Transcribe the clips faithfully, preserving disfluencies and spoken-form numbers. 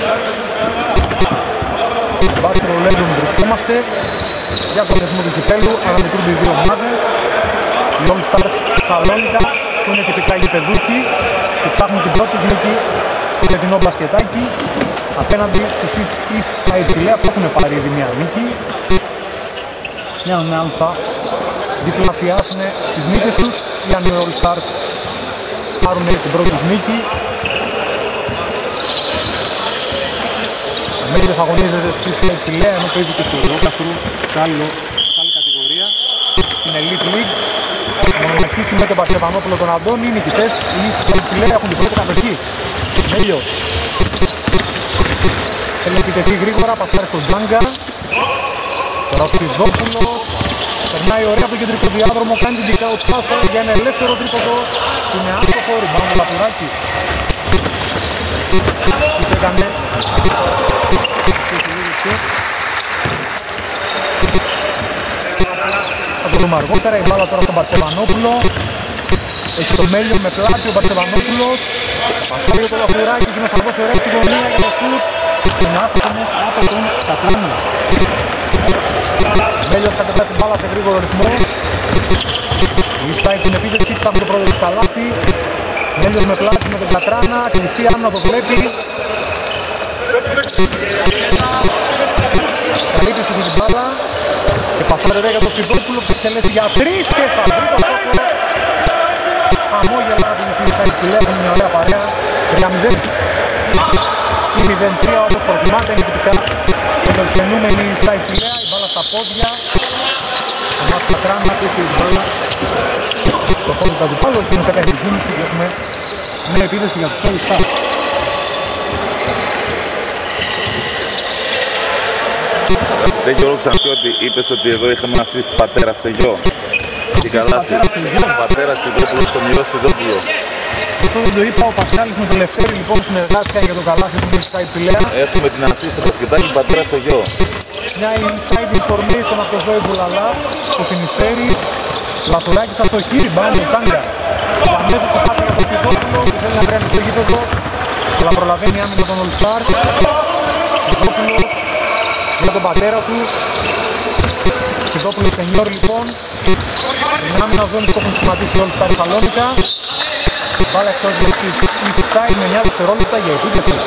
Μπάσκετ ρολέντων βρισκόμαστε για το διασμό του κυπέλλου, αναμετρούνται οι δύο ομάδες. Οι All Stars Σαλόνικα που είναι τυπικά γηπεδούχοι και ψάχνουν την πρώτη νίκη στο φετινό μπασκετάκι απέναντι στους East Side Πηλαία που έχουν πάρει ήδη μια νίκη. Για να δούμε αν θα διπλασιάσουν τις νίκες τους ή αν οι All Stars πάρουν την πρώτη τους νίκη. Ο Μέλιος αγωνίζεται στους East Side Πηλαία ενώ παίζει και στο Ρόκαστρου σε άλλη κατηγορία στην Elite League. Μονομαχήσει με τον Παρσεβανόπουλο τον Αντώνη, οι νικητές οι East Side Πηλαία έχουν την πρώτη κατοχή. Μέλιος θέλει να επιτεθεί γρήγορα, πασάρει στον Τζάγκα. Τώρα ο Σιδόπουλος περνάει ωραία από το κεντρικό διάδρομο, κάνει την kick-out πάσα για ένα ελεύθερο τρίποδο. Είναι άστοχο, rebound ο Λαπουράκης. Τι έκανε θα το δούμε αργότερα, η μπάλα τώρα στον Παρσεβανόπουλο. Έχει το Μέλιο με πλάτη ο Παρσεβανόπουλος. Πασάρει το Λαπουράκη, εκείνος θα δώσει ωραία στη γωνία για το σουτ. Είναι άστοχος από τον Κατλάνη. Μέλιος κατεβάζει την μπάλα σε γρήγορο ρυθμό. Η Side την επίθεση, ψάχνει το πρώτο του καλάθι. Μέλιος με πλάτη με τον Κατράνα, κλειστή άμυνα το βλέπει. Καλύπτησε την μπάλα και πασάρει ρε για τον Σιδόπουλο που εκτελέσει για τρεις και θα βρει το στόχο. Χαμόγελα από την Side που λέει, είναι μια ωραία παρέα. τρία μηδέν ή μηδέν τρία όπως προτιμάτε, είναι τυπικά εξελισσενούμενη η Side Πηλαία, η μπάλα στα πόδια. Ο Μάς Κατράνας έχει την μπάλα στο χώρο του αντιπάλου, εκείνος έκανε την κίνηση και έχουμε μια επίθεση για τους All Stars. Δεν Γιώργο ξαναπεί ότι είπες ότι εδώ είχαμε assist πατέρα σε γιο. Και καλά, πατέρα Σιδόπουλο στο μειό Σιδόπουλο. Αυτό δεν το είπα, ο Πασχάλης με το Λευτέρη λοιπόν συνεργάστηκαν για τον καλάθι του Side Πηλαία. Έχουμε την assist στο μπασκετάκι πατέρα σε γιο. Μια inside information από τον Ζώη Μπουλαλά στο συνιστέρι. Λαθουράκης αστοχή, rebound ο Τσάγκα. Αμέσως σε πάσα για τον Σιδόπουλο που θέλει να βρει ανοιχτό γήπεδο, αλλά προλαβαίνει άμυνα των All Stars. Σιδόπουλος για τον πατέρα του. Σιδόπουλος σενιόρ λοιπόν. Είναι άμυνα ζώνης που έχουν σχηματίσει οι All Stars Σαλόνικα. Μπάλα εκτός για τους East Side με εννιά δευτερόλεπτα για επίθεση.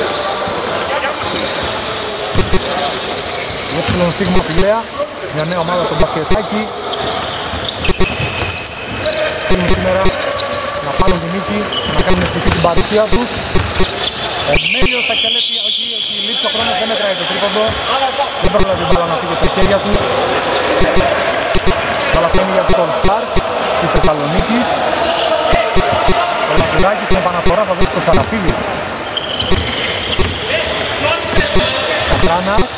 Η Έψιλον Σίγμα Πηλαία, μια νέα ομάδα στο μπασκετάκι. Θέλουν σήμερα να πάρουν την νίκη και να κάνουν αισθητή την παρουσία τους. Ο Μέλιος θα κελέπει, όχι, όχι, λήξει ο χρόνος, δεν μετράει το τρίποντο. Δεν πρόλαβε η μπάλα να φύγει από τα χέρια του. Καλαθένει για τους All Stars της Θεσσαλονίκης. Ο Λαπουράκης στην επαναφορά θα δώσει το Σαραφίδη. Κατράνας.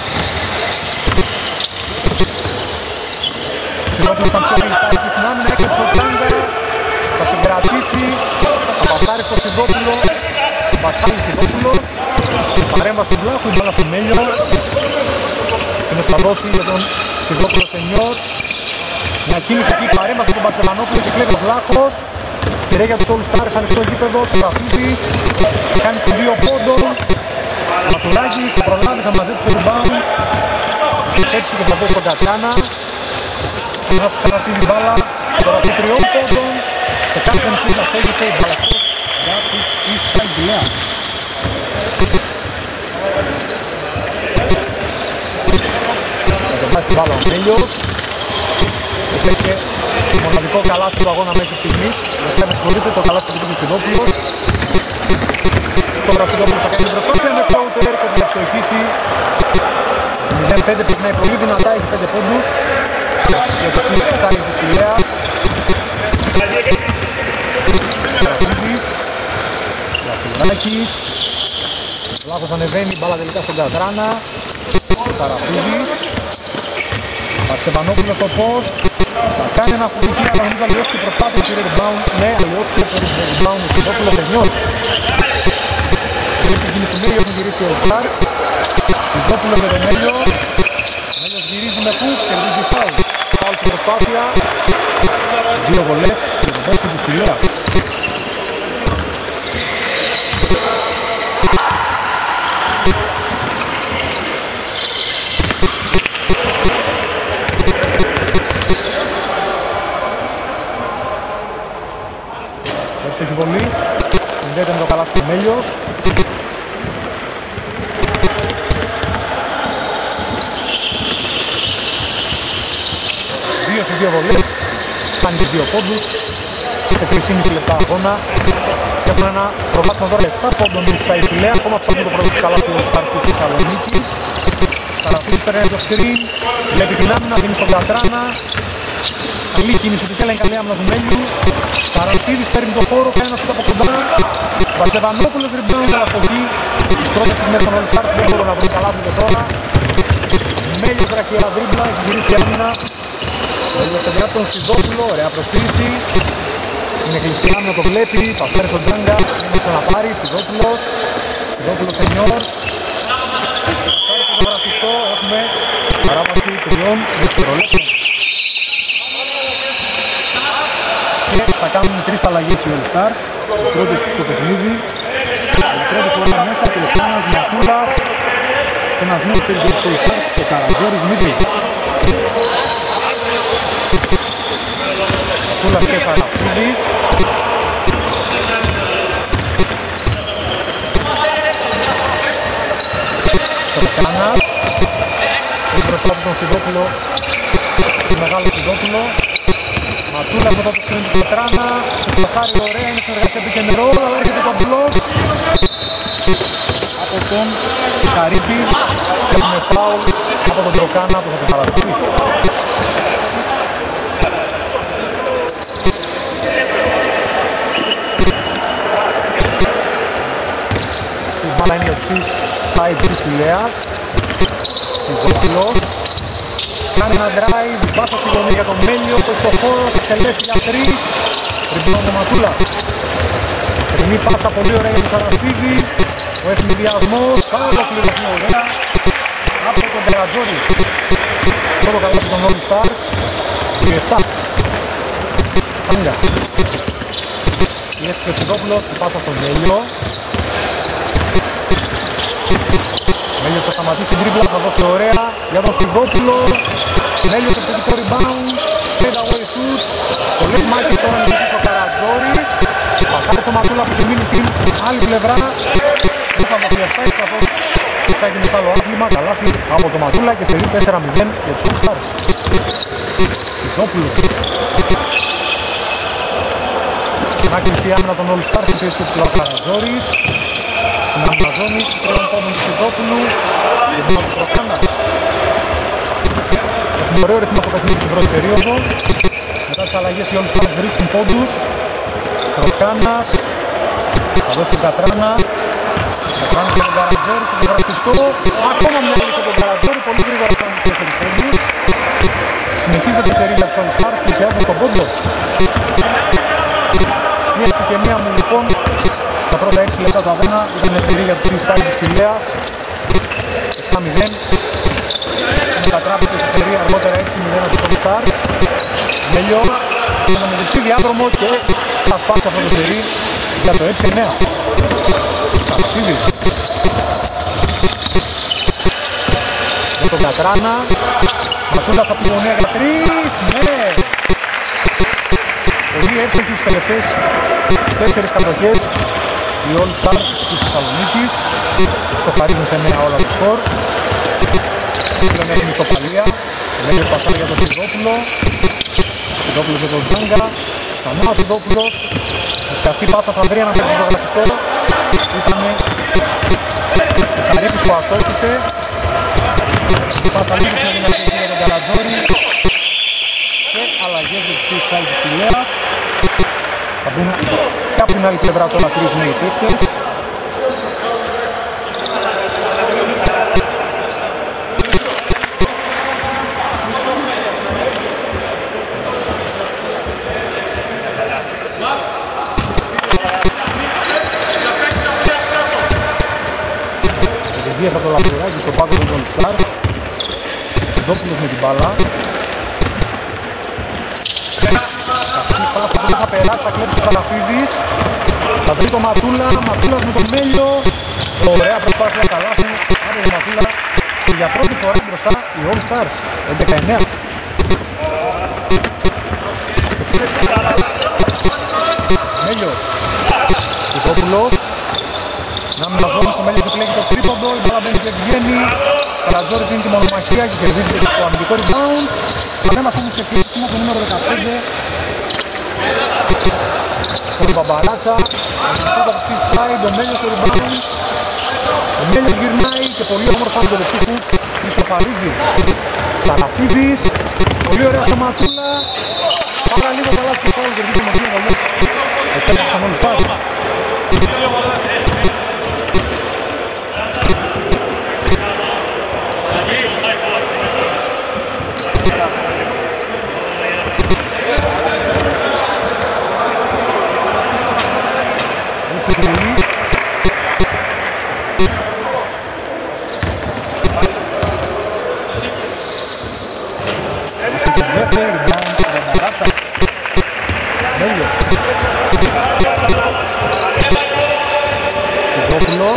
Ο Σιδόπουλος ήταν πιο κλειστά στην άμυνα, έκρυψε ο Τζάγκα. Θα συγκρατήσει, θα πασάρει στο Σιδόπουλο. Πασχάλης Σιδόπουλο. Παρέμβαση του Βλάχου, η μπάλα στο Μέλιο. Είναι θα δώσει για τον Σιδόπουλο σενιόρ. Μια κίνηση εκεί, παρέμβαση του Παρσεβανόπουλο και κλέβει ο Βλάχος. Κυρέ για τους All Stars, ανοιχτό γήπεδο, Σαραφίδης. Κάνει στο δύο πόντων. Μαθουράκης, θα προλάβει, θα μαζέψει το rebound. Θα σκέψει και θα δώσει τον Κατσάνα. Ξανά στο Σαραφίδη μπάλα. Τώρα στο τριών πόντων. Σε κάθε εμφύς να στέγησε η μπάλα για τους East Side Πηλαία. Θα κατεβάσει την μπάλα ο Μέλιος. Έχει και μοναδικό καλάθι του αγώνα μέχρι στιγμής. Βασικά με συγχωρείτε, το καλάθι του του Σιδόπουλος. Τώρα ο Σιδόπουλος θα κάνει την προσπάθεια με φάουτερ και θα ευστοχίσει. μηδέν πέντε περνάει πολύ δυνατά, έχει πέντε πόντους για το East Side της Πηλαίας. Σαραφίδης, Βασιλάκης, ο Βλάχος ανεβαίνει, μπάλα τελικά στον Κατράνα. Σαραφίδης, Παρσεβανόπουλος στο post. Θα κάνει ένα κουτική, αλλά νομίζω αλλιώθηκε η προσπάθεια του rebound. Ναι, αλλιώθηκε το rebound του Σιδόπουλος εννιός. Έχει γίνει στο Μέλιο, έχουν γυρίσει οι All Stars. Σιδόπουλος με τον Μέλιο. Μέλιος γυρίζει με φουτ, κερδίζει φάουλ. Φάουλ στην προσπάθεια. Δύο βολές για τον παίκτη της Πηλαίας. συνδέεται με το καλάθι του Μέλιος. Δύο στις δύο βολές, κάνει τις δύο πόντους σε τρία και μισό λεπτά αγώνα. Έχουν ένα προβάσμα τώρα επτά πόντων στα Ιφιλέα, ακόμα ψάχνουν το πρώτο τους καλάθι του Stars της Θεσσαλονίκης. Σαραφίδης παίρνει το screen, βλέπει την άμυνα, δίνει στον Κατράνα. Καλή κίνηση του Κέλα, είναι καλή άμυνα του Μέλιου. Σαραφίδης παίρνει το χώρο, κάνει ένα σούτ από κοντά. Βαρκεβανόπουλος rebound, αλλά από εκεί τις πρώτες στιγμές των All Stars δεν μπορούν να βρουν καλάθι και τώρα. Μέλιος βραχιαία δρίμπλα, έχει γυρίσει άμυνα. Μέλιος στον Κράτον Σιδόπουλο, ωραία προσκρίση. Είναι κλειστή άμυνα, το βλέπει, πασάρει στον Τζάγκα, είναι να ξαναπάρει, Σιδόπουλος. Σιδόπουλος σενιόρ. Πασάρει στο ζωγραφιστό, έχουμε παράβαση τριών δευτερολέπτων. Και θα κάνουν τρεις αλλαγές οι All Stars, οι πρώτες τους στο παιχνίδι. Η πρώτη φορά μέσα και ο Πάνας Ματούλας και ένας νέος παίκτης για τους All Stars, ο Καρατζόρης Μήτρης. Ματούλας και Σαραφίδης. Σορκάνας. Είναι μπροστά από τον Σιδόπουλο, τον μεγάλο Σιδόπουλο. Ματούλας μετά το σκριν του Πετράνα, το πασάρι ωραία, είναι συνεργασία pick and roll, αλλά έρχεται το μπλοκ από τον Καρύπη. Έχουμε φάουλ από τον Τροκάνα που θα το παραδεχτεί. Η μπάλα είναι για τους side της Πηλαίας. Σιδόπουλος κάνει ένα drive, πάσα στη γωνία για τον Μέλιο, το έχει το χώρο, θα τελέσει για τρεις. Ριμπλώνει το Ματούλα. Περινή πάσα πολύ ωραία για τον Σαραφίδη. Ο ευνηδιασμός, πάρα το κλειρωθεί ωραία από τον Καρατζόρη. Πρώτο καλάθι των All Stars, δύο επτά. Τσάγκα. Πιέστηκε ο Σιδόπουλος, πάσα στον Μέλιο. Μέλιος θα σταματήσει την τρίπλα, θα δώσει ωραία για τον Σιδόπουλο. Μέλιος επιθετικό rebound, fade away shoot. Πολλές μάχες τώρα νικητής ο Καρατζόρης. Πασάρει στο Ματούλα που έχει μείνει στην άλλη πλευρά. Δεν θα δοθεί offside καθώς εξάγει σε άλλο άθλημα. Καλάθι από το Ματούλα και σερί τέσσερα μηδέν για τους All Stars. Σιδόπουλος. Να κλειστεί άμυνα των All Stars, πιέζει και ψηλά ο Καρατζόρης. Στην Αμαζόνη, τριών πόντων του Σιδόπουλου. Ρυθμός του Τροκάνας. Έχουμε ωραίο ρυθμό στο παιχνίδι στην πρώτη περίοδο. Μετά τις αλλαγές οι All Stars βρίσκουν πόντους. Τροκάνας. Θα δώσει τον Κατράνα. Κατράνας για τον Καρατζόρη στο ζωγραφιστό. Ακόμα μια λύση από τον Καρατζόρη. Πολύ γρήγορα κάνουν τους τέσσερις πόντους. Συνεχίζεται τη σερί για τους All Stars. Πλησιάζουν στον πόντο. Μία συγγενεία μου λοιπόν στα πρώτα έξι λεπτά του αγώνα ήταν σερί για τους Eastside της Πηλαίας. επτά μηδέν. Μετατράπηκε σε σερί αργότερα έξι μηδέν από τους All Stars. Μέλιος είναι με δεξί διάδρομο και θα σπάσει αυτό το σερί για το έξι εννέα. Σαραφίδης. Με τον Κατράνα. Ματούλας από τη γωνία για τρεις. Ναι! Πολύ εύστοχοι στις τελευταίες τέσσερις κατοχές οι All Stars της Θεσσαλονίκης. Σοφαρίζουν σε εννέα όλα το σκορ. Δεν έχουν ισοπαλία. Μέλιος πασάρει για τον Σιδόπουλο. Σιδόπουλος για τον Τζάγκα. Ξανά ο Σιδόπουλος. Σκαστή πάσα θα βρει ένα παίκτη ζωγραφιστό. Ήτανε ο Καρύπης που αστόχησε. Πάσα λίγο πιο δυνατή για τον Καρατζόρη. Και αλλαγές για τους Eastside της Πηλαίας. Θα μπουν και από την άλλη πλευρά τώρα τρεις νέοι παίκτες. Ευηδίας από το Λαφουράκι στο πάγκο των All Stars. Σιδόπουλος με την μπάλα. Αυτή η πάσα που δεν θα περάσει, θα κλέψει ο Σαραφίδης. Θα βρει το Ματούλα, Ματούλας με τον Μέλιο. Ωραία προσπάθεια, καλάθι από τον Ματούλα. Και για πρώτη φορά μπροστά οι All Stars, έντεκα εννέα. Μέλιος. Σιδόπουλος. Να μην αζώνει στο μέλος επιλέγει το τρίποντο, η μπάλα μπαίνει και βγαίνει. Καρατζόρης δίνει τη μονομαχία και κερδίζει το αμυντικό rebound. Ένας όμως σε κλείσιμο το νούμερο δεκαπέντε. Ο Μπαμπαράτσα, ο Σάιντ, ο Μέλιος στο rebound. Ο Μέλιος γυρνάει και πολύ όμορφα με το δεξί του ισοφαρίζει. Σαραφίδης, πολύ ωραία στο Ματούλα. Πάρα λίγο καλά του φάουλ και βγήκε με δύο βολές. Επέτρεψαν όλοι στάρι. Σιδόπουλος.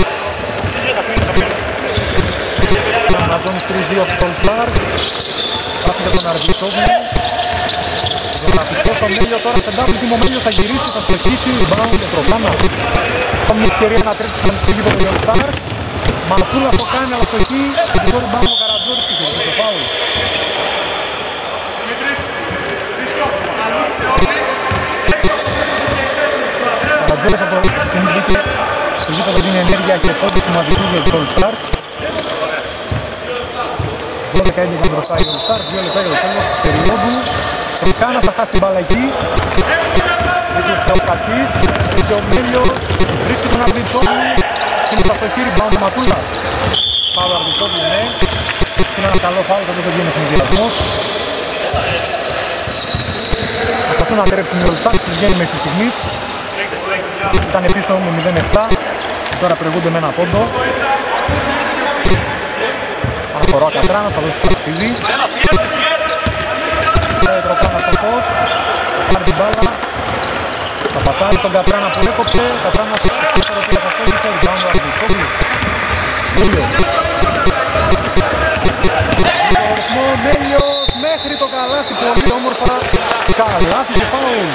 Αναζώνεις τρεις δύο από τους All Stars. Πάσε για τον Αρβιτόγλου. Γραφιστό στο Μέλιο τώρα σε double team. Ο Μέλιος θα γυρίσει, θα στοχίσει. Rebound και Τροκάνα. Έχουν μια ευκαιρία να τρέξουν στο γήπεδο των All Stars. Ματούλας το κάνει αλλά στοχεί. Το rebound ο Καρατζόρης και το φάουλ. Καρατζόρης από το σημείο μπήκε στο γήπεδο δίνει ενέργεια και πόντους σημαντικούς για τους All Stars. δώδεκα έντεκα μπροστά οι All Stars, δύο λεπτά για το τέλος της περίοδου. Τροκάνα θα χάσει την μπάλα εκεί. Δίκαιο ο Κατσής και ο Μέλιος βρίσκει τον Αρβιτσόγλου και είναι στα στοχή rebound του Ματούλας. Πάω ο Αρβιτσόγλου, ναι. Είναι ένα καλό φάουλ, καθώς δεν βγαίνει ο συνδυασμός. Προσπαθούν να τρέψουν οι All Stars, τους βγαίνει μέχρι στιγμής. Ήταν πίσω με μηδέν επτά, τώρα προηγούνται με ένα πόντο. Αναφορά ο Κατράνας, θα δώσει στο Σταφίδη. Πάει ο Τροκάνας στο φως, θα πάρει την μπάλα. Θα πασάρει στον Κατράνα που έκοψε, ο Κατράνας έφερε ότι θα στόχισε, rebound ο Αρβιτσόγλου. Μέλιος. Το ρυθμό Μέλιος μέχρι το καλάθι, πολύ όμορφα. Καλάθι και φάουλ.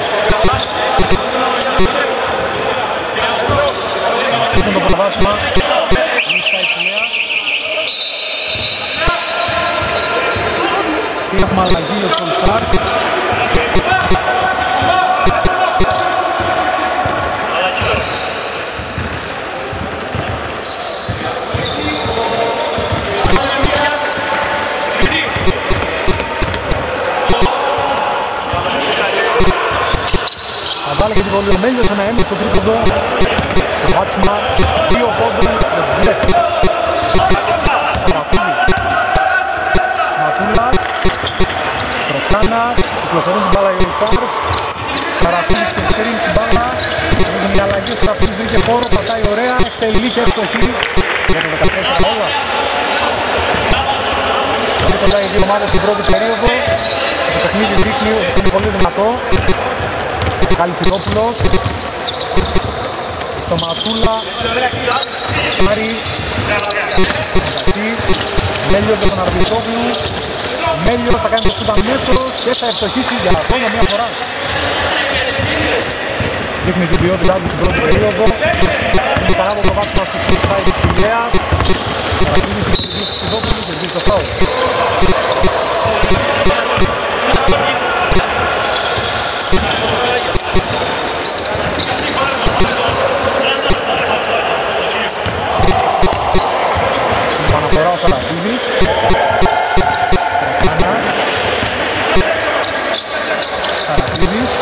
Αρχίσουν το προβάσμα. Λίστα υψηλέα. Και έχουμε αλλαγή για τους All Stars. Θα βάλει και την βολή ο Μέλιος, ένα έμεινε στο τρίποντο. Το βάτσιμα, δύο πόντων για τους Black. Σαραφίδης. Ματούλας. Τροκάνας. Κυκλοφορούν την μπάλα οι All Stars. Σαραφίδης και σκριν στην μπάλα. Έχουν οι αλλαγές, Σαραφίδης βρήκε χώρο, πατάει ωραία. Τελεί και ευστοχή για το δεκατέσσερα όλα. Πολύ πολλά οι δύο ομάδες στην πρώτη περίοδο. Το παιχνίδι δείχνει ότι είναι πολύ δυνατό. Κάλλης Σιδόπουλος. Το Ματούλα. Σάρι. Μεταξύ. Μέλιος για τον Αρβιτσόγλου. Μέλιος θα κάνει το σούτ αμέσως και θα ευστοχίσει για ακόμα μια φορά. Δείχνει την ποιότητά του στην πρώτη περίοδο. Είναι σαράντα το βάτσμα στους Suicide της Πηλέας. Θα κινήσει την πολιτική του Σιδόπουλου και βγει το φάουλ. Παναφορά ο Σαραφίδης. Τροκάνας. Σαραφίδης.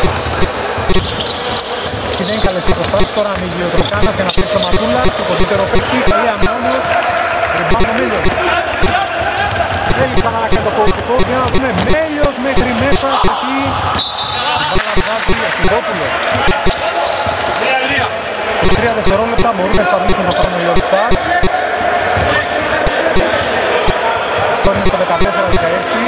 Και δεν είναι καλές αποστάσεις, τώρα ανοίγει ο Τροκάνας για να παίξει ο Ματούλας. Το κοντύτερο παίκτη, καλή ανώνος. Ριμπάνω ο Μέλιος. Θέλει ξανά να κάνει το κοουτσικό. Για να δούμε Μέλιος μέχρι μέσα στο εκεί. Η μπάλα βγάζει Ασυδόπουλος. τρία δευτερόλεπτα μπορούν να εξαντλήσουν το χρόνο οι All Stars. Είναι στο δεκατέσσερα δεκαέξι.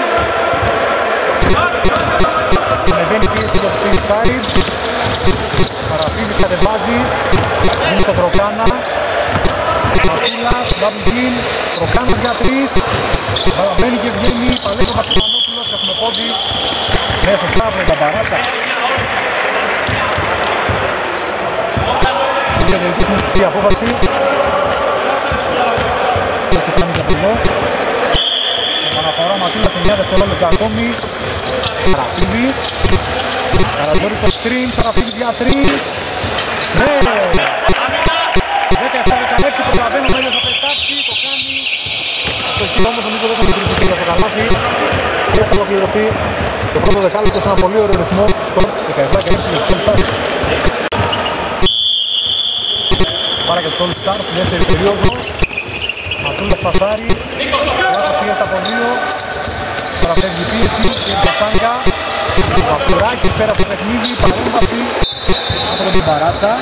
Ανεβαίνει πίεση για τους Suicide. Σαραφίδης κατεβάζει. Δίνει στο Τροκάνα. Ματούλας, double team. Τροκάνας για τρεις. Παραμένει και βγαίνει. Παλεύει ο Βασιλανόπουλος. Έχουμε πόντι. Ναι, σωστά από την Παπαράτσα. και τελική είναι σωστή απόφαση. Έτσι κάνει και από εδώ. Επαναφορά Ματούλας εννιά δευτερόλεπτα ακόμη. Σαραφίδης. Καρατζόρης στο screen, Σαραφίδης για τρεις. Ναι! δεκαεπτά δεκαέξι προλαβαίνει ο Μέλιος να πετάξει, το κάνει. Στο χείο όμως νομίζω δεν θα μετρήσει και στο καλάθι. Και έτσι ολοκληρωθεί το πρώτο δεκάλεπτο σε ένα πολύ ωραίο ρυθμό σκορ δεκαεπτά δεκαέξι για τους All Stars. Πάρα και τους All Stars στη δεύτερη περίοδο. Ματσούλας πασάρει, λάθος πήγε στα πονείο. Παραφεύγει πίεση, και η Κατσάνκα. Ο Παπουράκης πέρα στο παιχνίδι, παρέμβαση από τον Μπαράτσα.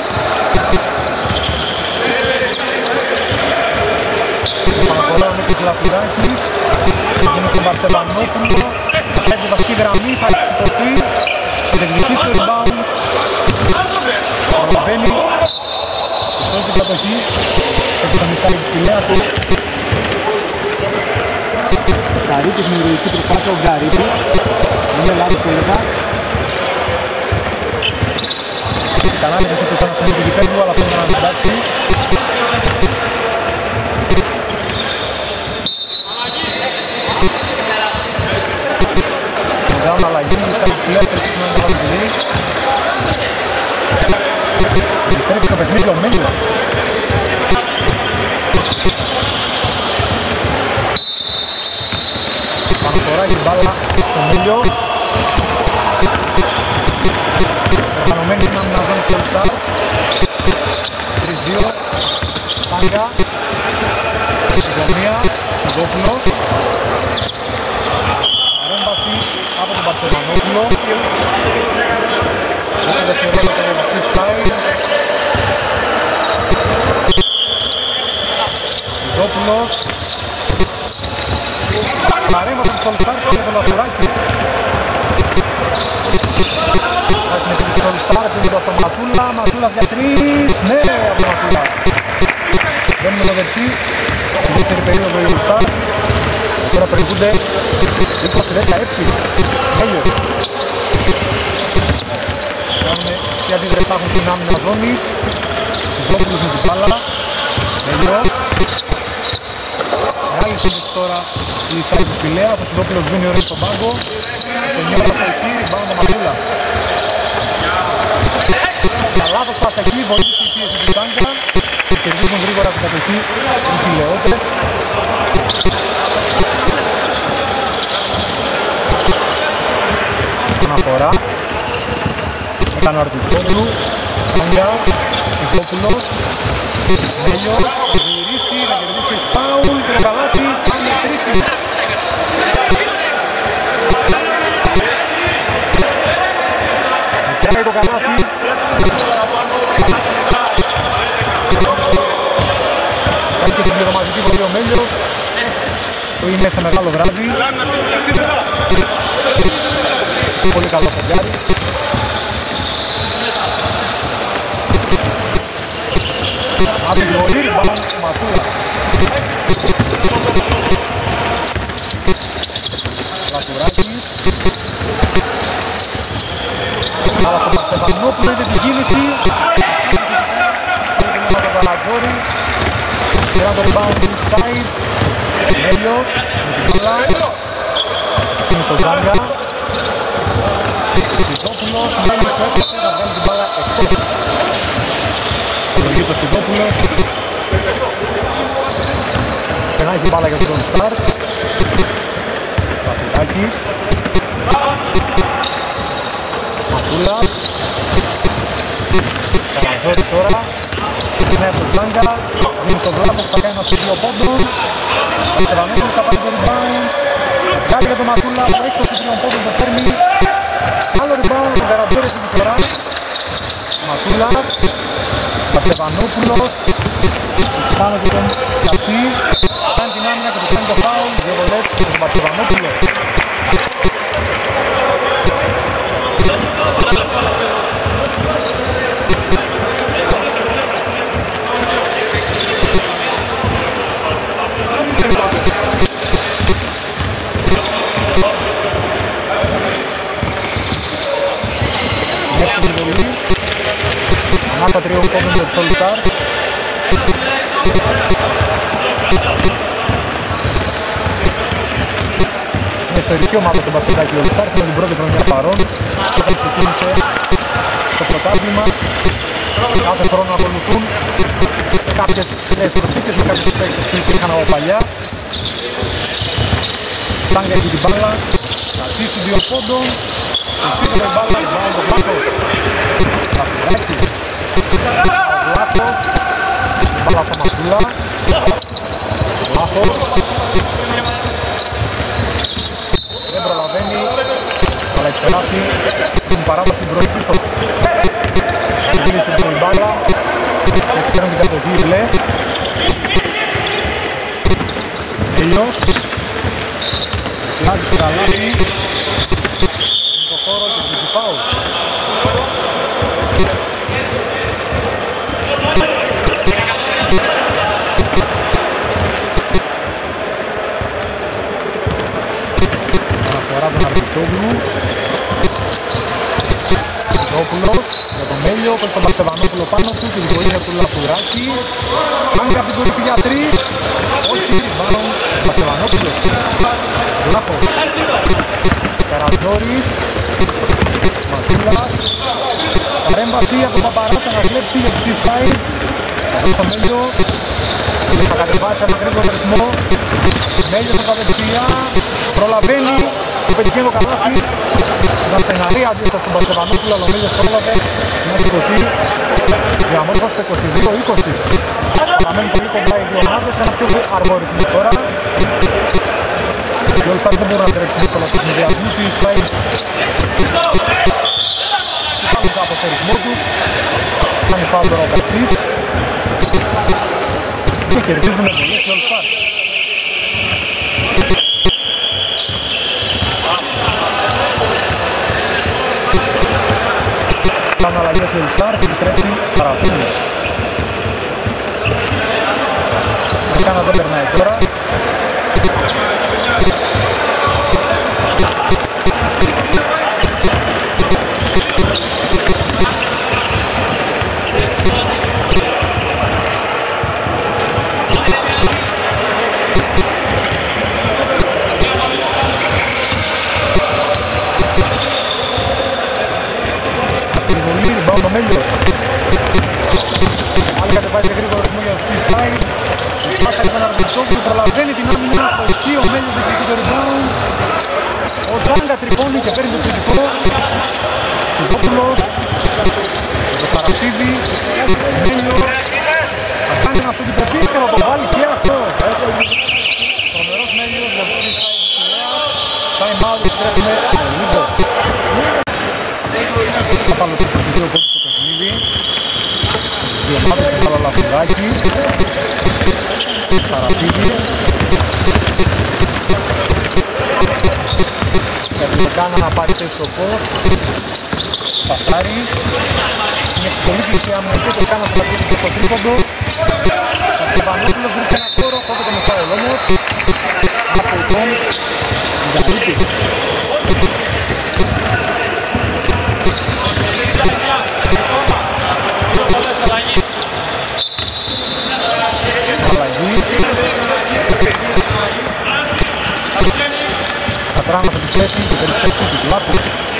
Επαναφορά ο Νίκος Λαφουράκης, γίνει στον Παρσεβανόπουλο, θα φέρει τη βασική γραμμή, θα σηκωθεί, θα διεκδικήσει το rebound. Προλαβαίνει, σώζει την κατοχή, έχει στο μισάκι της Πηλέας του. Γκαρίτης με ηρωική προσπάθεια, ο Γκαρίτης, είναι λάθος το έλεγα. Κανάλικος έπαιζε ένα σημείο του γηπέδου, αλλά θέλει να συντάξει. Κάνουν αλλαγή, μισά της Πηλέας, ελπίζει να είναι το βάζει. Επιστρέφει στο παιχνίδι ο Μέλιος. Παναφορά και μπάλα στο Μέλιο. Οργανωμένη είναι να ζώνει στο All Stars. τρία δύο. Σάγκα. Στη γωνία. Σιγκόπουλος. Παρέμβαση από τον Παρσεβανόπουλο. Ένα δευτερόλεπτο για το Seaside. Σιγκόπουλος. Παρέμβαση του All Stars και τον Λαφουράκης. Θα συνεχίσει τους All Stars, δίνοντας τον Ματούλα. Ματούλας για τρεις. Ναι, από τον Ματούλα. Μπαίνουμε το δεξί. Στη δεύτερη περίοδο οι All Stars. Τώρα προηγούνται είκοσι δεκαέξι. Μέλιος. Κάνουμε τι αντίδραση θα έχουν στην άμυνα ζώνης. Σιζόπουλος με την μπάλα. Μέλιος. Μεγάλη σύντηση τώρα η Ισάκη της Πηλέας. Ο Σιζόπουλος Junior είναι στον πάγκο. Σε νιώτα στα εκεί, πάνω το Ματούλας. Τα λάθος πάσα εκεί, βοήθησε η πίεση του Σάγκα. Κερδίζουν γρήγορα την κατοχή οι Πηλαιώτες. Αναφορά. Έκανε ο Αρτιτσόπουλου. Σάγκα. Σιχόπουλος. Μέλιος. Θα γυρίσει, θα κερδίσει φάουλ και το καλάθι θα μετρήσει. Μετράει το καλάθι. Κάνει και συμπληρωματική βολή ο Μέλιος, που είναι σε μεγάλο βράδυ. Πολύ καλό σαντιάρι. Από τη βολή, rebound, Ματούλας. Λαφουράκης. Αλλά στο Παρσεβανόπουλο είδε την κίνηση. Από τον Καρατζόρη. Πέρα το rebound inside. Μέλιος με την μπάλα. Είναι στο Τζάγκα. Σιδόπουλος, Μέλιος το έπαιξε, θα βγάλει την μπάλα εκτός. Λογεί το Σιδόπουλος. Στενάει την μπάλα για τους All Stars. Παθητάκης. Ματούλας. Καρατζόρης τώρα. Ναι, από τον Τζάγκα. Δίνει στον Βλάπο που θα κάνει ένα σχεδίο πόντων. Ο Σεβανόπουλος θα πάρει το rebound. Κάτι για τον Ματούλα που έχει το σχεδίο πόντων, το παίρνει. Άλλο rebound, ο Καρατζόρης την φορά. Ματούλας. Σεβανόπουλος. Πάνω και τον Κατσί. Κάνει την άμυνα και του κάνει το φάουλ. Δύο βολές με τον Παρσεβανόπουλο. Ανάσα τριών πόντων για τους All Stars. Είναι ιστορική ομάδα στο μπασκετάκι All Stars, είναι την πρώτη χρονιά παρόν όταν ξεκίνησε το πρωτάθλημα. Κάθε χρόνο ακολουθούν και κάποιες νέες προσθήκες με κάποιους παίκτες που υπήρχαν από παλιά. Τάγκα έχει την μπάλα, κατήσει δύο πόντων, εισήγει την μπάλα, εισβάλλει το Βλάχος. Καφουράκης, ο Βλάχος, μπάλα στα Μαθούλα, Βλάχος. Δεν προλαβαίνει, αλλά έχει περάσει, την παράβαση μπρος πίσω. Ξεκίνησε την μπάλα, έτσι παίρνουν την κατοχή οι μπλε. Τέλειος. Λάδι στο καλάθι. Το χώρο και την Ζιπάου. Αναφορά τον Αρκιτσόγλου. Ζόπουλος για τον Μέλιο, παίρνει τον Μαρσεβανόπουλο πάνω του και τη βοήθεια του Λαφουράκη. Κάνει από την κορυφή για τρεις. Όχι, rebound, Μαρσεβανόπουλος. Βλάχος. Καρατζόρης. Ματούλας. Παρέμβαση από τον Παπαράσα να κλέψει για τους Eastside. Εδώ στο Μέλιο. Θα κατεβάσει ένα γρήγορο ρυθμό. Μέλιος από τα δεξιά. Προλαβαίνει. Το πετυχαίνει το καλάθι. Ήταν στεναρή αντίσταση στον Πασεβανόπουλο, αλλά ο Μέλιος πρόλαβε να σηκωθεί. Διαμόρφωσε το είκοσι δύο είκοσι. Παραμένουν πολύ κοντά οι δύο ομάδες, ένα πιο αργό ρυθμό τώρα. Οι All Stars δεν μπορούν να τρέξουν εύκολα στους συνδυασμούς. Οι Eastside κάνουν κάπως το ρυθμό τους. Κάνει φάουλ τώρα ο Κατσής. Και κερδίζουν πολλές οι All Stars. Κάνουν αλλαγές οι All Stars, επιστρέψει Σαραφίνης. Μακάνας δεν περνάει τώρα. Ο Μέλιος. Άλλη κατεβάζει γρήγορο ρυθμό για το Eastside. Πάσα και τον Αρβαντσόβου, προλαβαίνει την άμυνα στο εκεί. Ο Μέλιος διεκδικεί το rebound. Ο Τζάγκα τρυπώνει και παίρνει το τελικό. Σιδόπουλος. Το Σαραφίδη. Ο Μέλιος. Θα κάνει ένα στο κυπευτής και θα το βάλει και αυτό. Τρομερός Μέλιος για το Eastside της Πειραιάς. Time out, επιστρέφουμε σε λίγο. Θα πάμε στο είκοσι δύο πόντους στο παιχνίδι. Τις δύο ομάδες του Πάλα Λαφουδάκης. Σαραφίδης. Περνικάνα να πάρει θέση στο post. Πασάρι. Είναι πολύ κλειστή αμυντική και κάνα στο πατήρι στο τρίποντο. Σεβανόπουλος βρίσκει ένα χώρο, κόβεται με φάουλ όμως. Από τον Γαρίτη. Κατράνος επιστρέφει και παίρνει θέση του Βλάκου.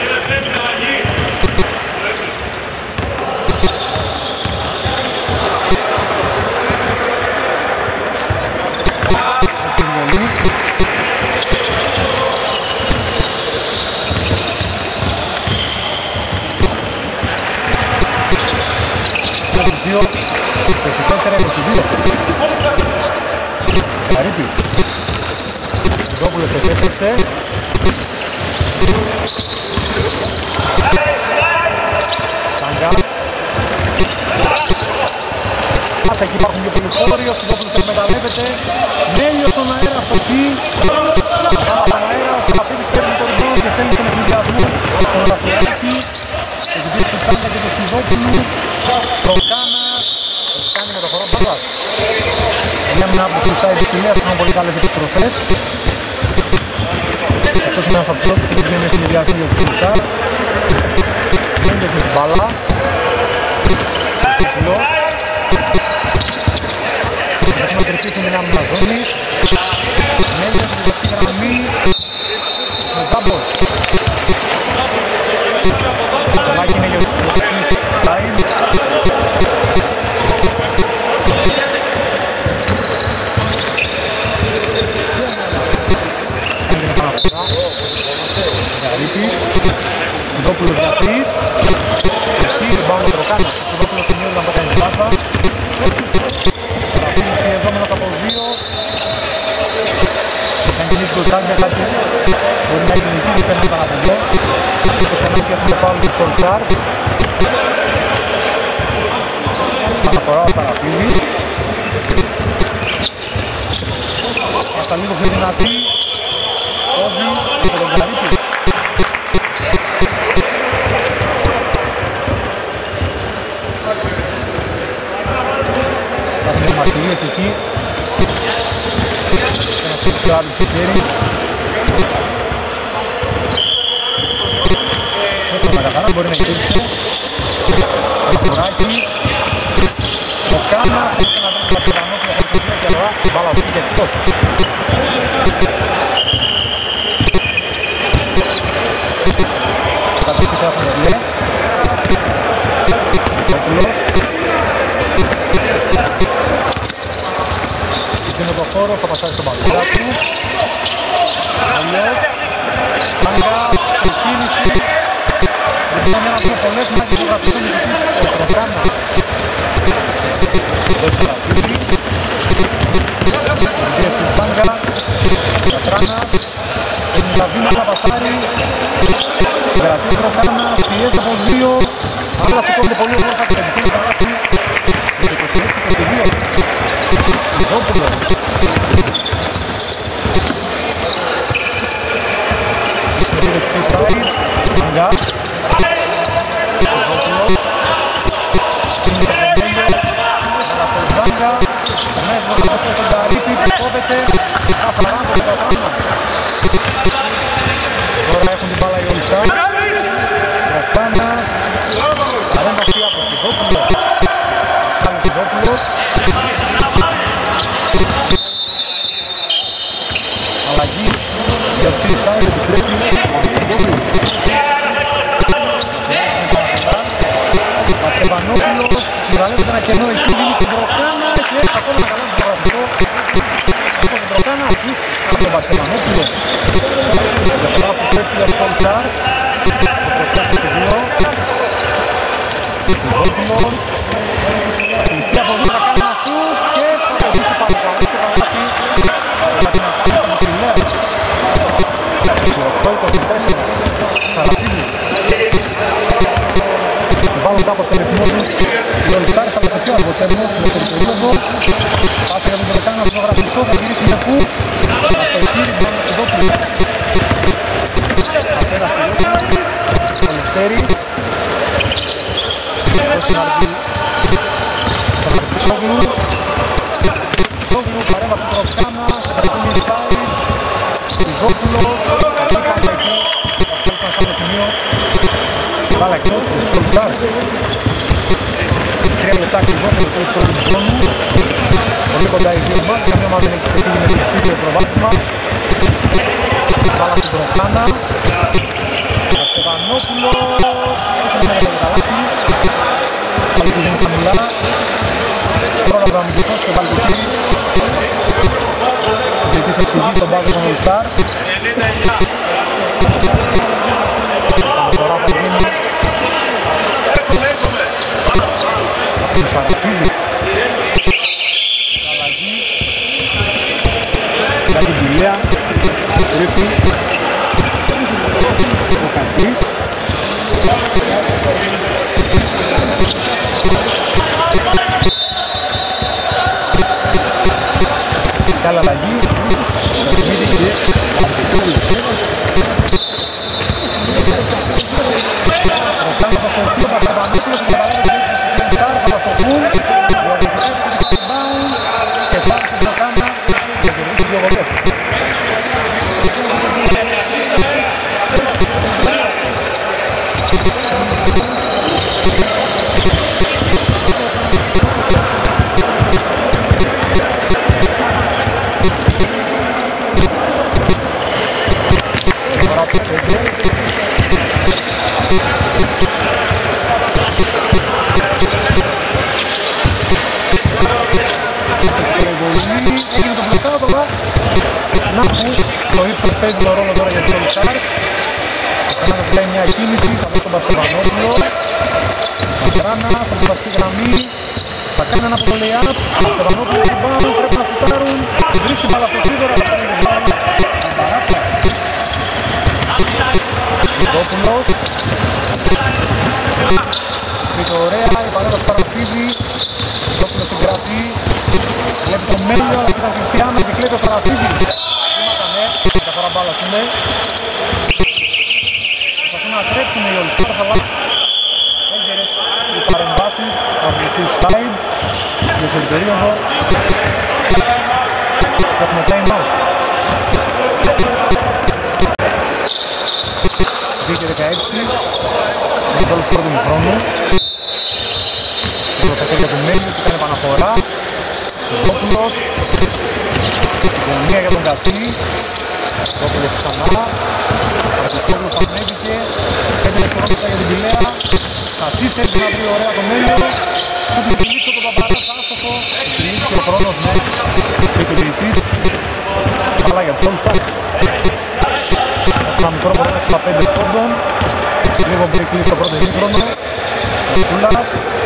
Έτσι βολή. είκοσι δύο, είκοσι τέσσερα, είκοσι δύο. Καρύπης. Ζόπουλος επέστρεψε. Τάγκα. Πάσα, εκεί υπάρχουν και πολλοί χώροι. Ο Σιδόπουλος εκμεταλλεύεται. Μέλιος στον αέρα στο χ. Πάμε στον αέρα. Ο Σαπίδης παίρνει το rebound και στέλνει στον εκμεταλλασμό. Στον Ραφουράκη. Έχει δει του Τάγκα και του Σιδόπουλου. Προκάνας. Έχει κάνει μεταφορά μπάλας. Μια μηνά από τους Eastside της Πηλέας έχουν πολύ καλές επιστροφές. Αυτός είναι ένας από τους λόγους που δεν έχει συνδυάσει για τους Eastside. Μέλιος με την μπάλα. Έχουμε τρυπήσει μια άμυνα ζώνης. Μέλια στη βασική γραμμή. Με τζάμπολ. Το κομμάκι είναι για τους Stein. Κάνει την επαναφορά. Γαρίτης. Σιδόπουλος για τρεις. Στρεφή, δεν πάω με Τροκάνα. Σιδόπουλος στην μείωση να το κάνει την πάσα. Παραφίλης πιεζόμενος από δύο. Κάνει κινήτη του Τσάγκια, κάτι μπορεί να γίνει εκεί, δεν παίρνει τα εδώ. Στο σκανάκι έχουμε φάουλ του All Stars. Αναφορά ο Παραφίλης. Πάσα λίγο πιο δυνατή. Όδη από τον Γαρίτη. Υπάρχουν μαρτυρίες εκεί. Ένας παίκτης ο άλλος σε χέρι. Έφτανα καθαρά, μπορεί να υπήρξε. Ο Κοράκης. Ο Κάνας. Ήρθε να βρει την Αξεβανόπουλα χωρίς την πλέον καιρά. Μπάλα βγήκε εκτός. Κάτω εκεί θα έχουμε λέ. Σιχόπουλος. Είναι το χώρο, θα πασάρει στον παλιά του. Αλλιώς. Τσάγκα, η κίνηση. Λοιπόν, ένας με πολλές μάχες του γραφιστού νικητής ο Τροκάνας. Δώσει τα φύγη. Εμπίες του Τσάγκα. Κατράνας. Είναι τα βήματα, πασάρει. Συγκρατεί ο Τροκάνας, πιέζει από δύο. Αλλά σηκώνται πολύ όμορφα και πεντηθεί το καλάθι. είκοσι έξι είκοσι δύο. Σιδόπουλος. Συμμετείχε στο Seaside. Τσάγκα. Σιδόπουλος. Κίνησε από τον Μέντο. Αλλά στο Τσάγκα. Μέσα στο κοστό στον Καρίτη. Κόβεται. Καθαρά από τον Κατράνα. Τώρα έχουν την μπάλα οι All Stars. Γρακάνας. Παρέμβαση από Σιδόπουλο. Πασχάλης Σιδόπουλος. Αλλαγή για τους Seaside, επιστρέφει Αξεβανόπουλος, συγκαλεύεται ένα κενό εκεί, δίνει στην Τροκάνα, έχει έρθει ακόμα ένα καλό ζωγραφικό από την Τροκάνα, assist από τον Αξεβανόπουλο. Διαφορά στους έξι για τους All Stars, στο είκοσι δύο. Σιδόπουλος, κλειστή από δύο θα κάνει ένα σουτ και θα το δείχνει πάλι καλά στο καλάθι. Θα την απάντηση του Στυλέρας. είκοσι οκτώ είκοσι τέσσερα. Σαραπίδης. Βάλουν κάπως το ρυθμό τους οι All Stars, αλλά σε πιο αργό τέρμο στην δεύτερη περίοδο. Πάση για τον Τροκάνα στο γραφιστό, θα γυρίσει με πού. Στο χείρι, μόνο ο Σιδόπουλος. Πατέρα Σιδόπουλος. Ο Λευτέρης. Δώσει Μαργή στον Αρκισόγλου. Αρκισόγλου παρέμβαση του Τροκάνα, σε καταπίνει Στάιν. Σιδόπουλος. Εκεί πάμε εκεί. Ασχολήσαν σε άλλο σημείο. Βάλα εκτός για τους All Stars. Τρία λεπτά ακριβώς για το τέλος του πρώτου χρόνου. Πολύ κοντά οι δύο ομάδες, καμία ομάδα δεν έχει ξεφύγει με διψήφιο προβάδισμα. Βάλα στον Τροκάνα. Αξεβανόπουλος. Έχει ένα πολύ καλάθι. Πάλι του δίνει χαμηλά. Πρόλαβε ο αμυντικός και βάλει το χέρι. Ο διαιτητής εξηγεί στον πάγκο των All Stars. Αναφορά θα γίνει. Του Σαραφίδη. Αλλαγή. Για την Κιλέα. Στρίφη. Ο Κατσής. Κι άλλη αλλαγή. Σταθμίδη και Αρκετούλη. Προκάνωσα στο οχείο, Αξεβανόπουλος, εγκαταλέγει την έξι στους All Stars, αλλά στο φουλ. Διαδικητές του rebound και φτάνει στον Προκάνα και κερδίσει δύο βολές. Έγινε το μπλοκάδο, αλλά να που το ύψος παίζει το ρόλο τώρα για τους All Stars. Ο Κανάδας κάνει μια κίνηση, θα δώσει τον Παρσεβανόπουλο. Μαστράνας, από την βασική γραμμή. Θα κάνει ένα από το lay-up. Παρσεβανόπουλο στην πάνω, πρέπει να σουτάρουν. Βρίσκει μπάλα στο σίδωρο, θα κάνει rebound. Μπαράτσας. Σιδόπουλος. Σπίτω ωραία, η παρέμβαση στο Ραφίδη. Σιδόπουλος στην γραφή. Βλέπει τον Μέλιο, αλλά και τον Χριστιανό και κλέβει ο Σαραφίδης. Βήματα ναι, μεταφορά μπάλας είναι. Προσπαθούν να τρέξουν οι All Stars, αλλά έγκαιρες οι παρεμβάσεις από το Suicide. Δεύτερη περίοδο. Και έχουμε time out. δύο και δεκαέξι. Με το όλος πρώτου χρόνου. Εδώ στα χέρια του Μέλιου και κάνει επαναφορά. Σιδόπουλος, η γωνία για τον Κατσί, Σιδόπουλος ξανά, Κατσόπουλος ανέβηκε, πέντε δευτερόλεπτα για την Πηλαία, Κατσίς θέλει να βρει ωραία το Μέλιο, σου την κυλίξει τον Παπαράς άστοχο, κυλίξει ο χρόνος με και ο κυλιτής, μπάλα για τους All Stars. Ένα μικρό μπορεί να έχει πέντε πόντων, λίγο break κλείσει το πρώτο ημίχρονο, ο Σκούλας.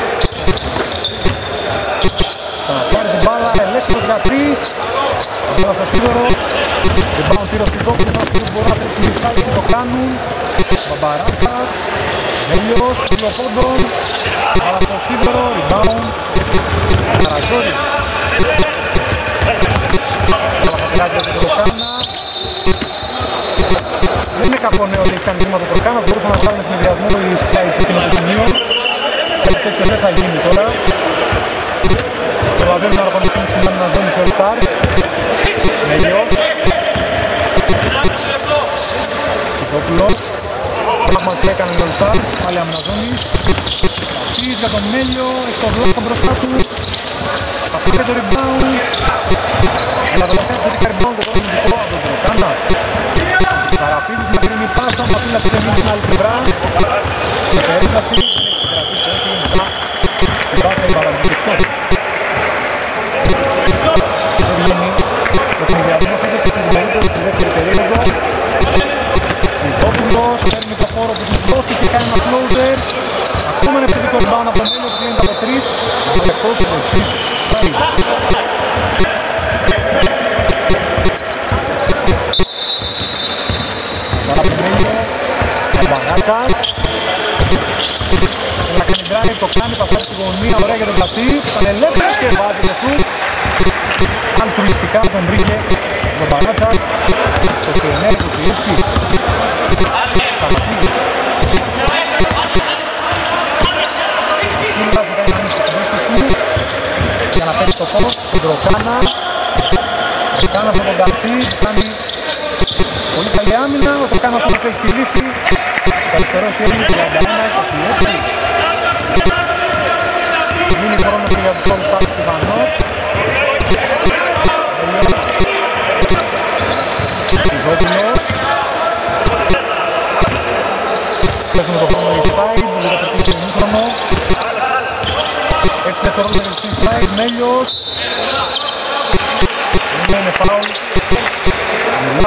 Ξαναφέρει την μπάλα, ελεύθερος Γατής. Μπάλα στο σίδωρο. Rebound τύρος στην κόκκινη, που μπορούν να τρέξουν οι Stars και το κάνουν. Μπαμπαράτσας, Μέλιος, δύο πόντων. Μπάλα στο σίδωρο, rebound. Καρατζόρης. Μπάλα θα περάσει για τον Τροκάνα. Δεν είναι κακό νέο ότι έχει κάνει βήματα ο Τροκάνας, μπορούσαν να βγάλουν ευνηδιασμό οι Stars σε εκείνο το σημείο. Κάτι τέτοιο δεν θα γίνει τώρα. Προλαβαίνουν να παρακολουθούν στην άμυνα ζώνη σε All Stars. Μέλιος. Σιτόπουλος. Πράγμα που έκανε οι All Stars. Πάλι άμυνα ζώνης. Κατσίς για τον Μέλιο. Έχει το βλάχο μπροστά του. Θα πάρει το rebound. Για το τελευταίο θετικά rebound το πρώτο μυντικό από τον Τροκάνα. Σαραφίδης μακρινή πάσα. Παπίλας και εμείς στην άλλη πλευρά. Σε περίπτωση. Έχει κρατήσει όχι μετά. Η πάσα η παραγωγική. Ο συνδυασμός έδωσε στην περίπτωση στη δεύτερη περίοδο. Σιδόπουλος παίρνει το χώρο που του δόθηκε, κάνει ένα floater. Ακόμα ένα επιθετικό rebound από τον Μέλιο που γίνεται από τρεις. Αλλά εκτός από εξής side. Τώρα από τον Μέλιο, Μπαγκάτσας. Θέλει να κάνει drive, το κάνει, πασάρει στη γωνία, ωραία για τον Κατσί. Τον ελεύθερος και βάζει το σουτ. Αλτρουιστικά τον βρήκε ο Μπαράτσας στο είκοσι εννέα είκοσι έξι. Σαματίδης. Μίλας κάνει να ανοίξει στις δίκτυες του για να παίξει το φως στον Τροκάνα. Τροκάνα από τον Κατσί, κάνει πολύ καλή άμυνα. Ο Τροκάνας όπως έχει τη λύση. Το αριστερό χέρι τριάντα ένα είκοσι έξι. Μείνει χρόνο και για τους All Stars πιθανώς. Σιδόπουλος. Παίζουμε το χρόνο η side, λίγο το κλείσει ημίχρονο. έξι δευτερόλεπτα για τη side, Μέλιος. Δεν είναι φάουλ. Μιλά.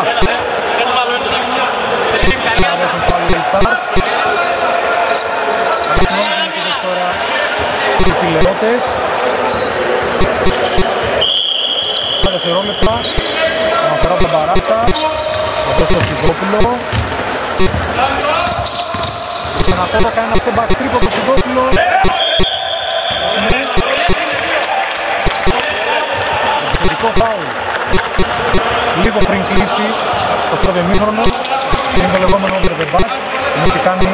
Θα δώσουν φάουλ οι Stars. Αλλά την όλη την επίδες τώρα οι τηλεότες. επτά δευτερόλεπτα. Αναφερά από τον Μπαράτσα. Θα δώσει το Σιδόπουλο. Και να πω το κάνει ένα step back trip από το Σιδόπουλο. Επιθετικό φάουλ. Λίγο πριν κλείσει το πρώτο ημίχρονο. Είναι το λεγόμενο over the back. Είναι ότι κάνει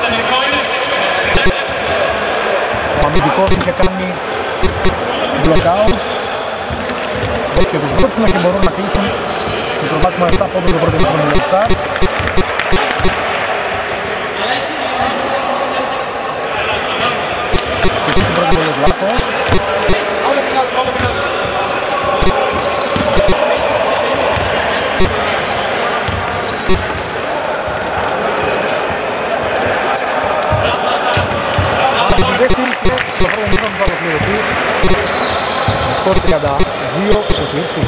ο αμυντικός είχε κάνει blockout. Και τους δόξουμε και μπορούν να κλείσουν το προβάτισμα επτά πόντων το πρώτο ημίχρονο των Stars. Στοιχήσει πρώτη πολύ βλάχος. σκορ τριάντα δύο είκοσι έξι.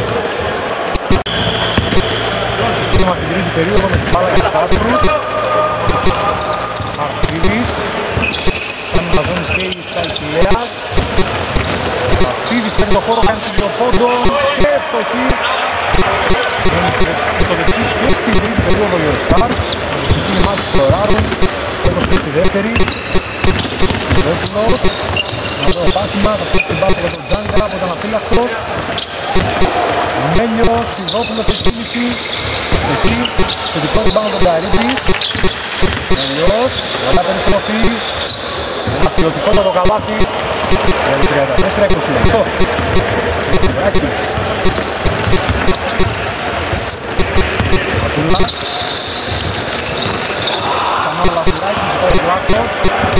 Ξεκινούμε στην τρίτη περίοδο με την μπάλα για τους άσπρους. Μαρτίδης. Σαν μαζόνης και η Σαϊκηλέας. Μαρτίδης παίρνει το χώρο, κάνει στον κύριο πόντων και ευστοχή. Στο δεξί και στην τρίτη περίοδο οι All Stars. Το ξεκίνημά τους σκοράρουν. Όπως και στη δεύτερη. Σιδόπουλος. Να δω πάθημα, θα ψάξει την μπάλα για τον Τζάνκα που ήταν αφύλακτος. Μέλιος, Σιδόπουλος στην κίνηση. Στοχή, θετικό rebound τον Καρύπης. Μέλιος, ωραία περιστροφή. Ένα ποιοτικό το καλάθι. τριάντα τέσσερα είκοσι οκτώ. Σιδράκης. Ματούλας. Ξανά ο Λαθουράκης, ζητάει ο Βλάκος.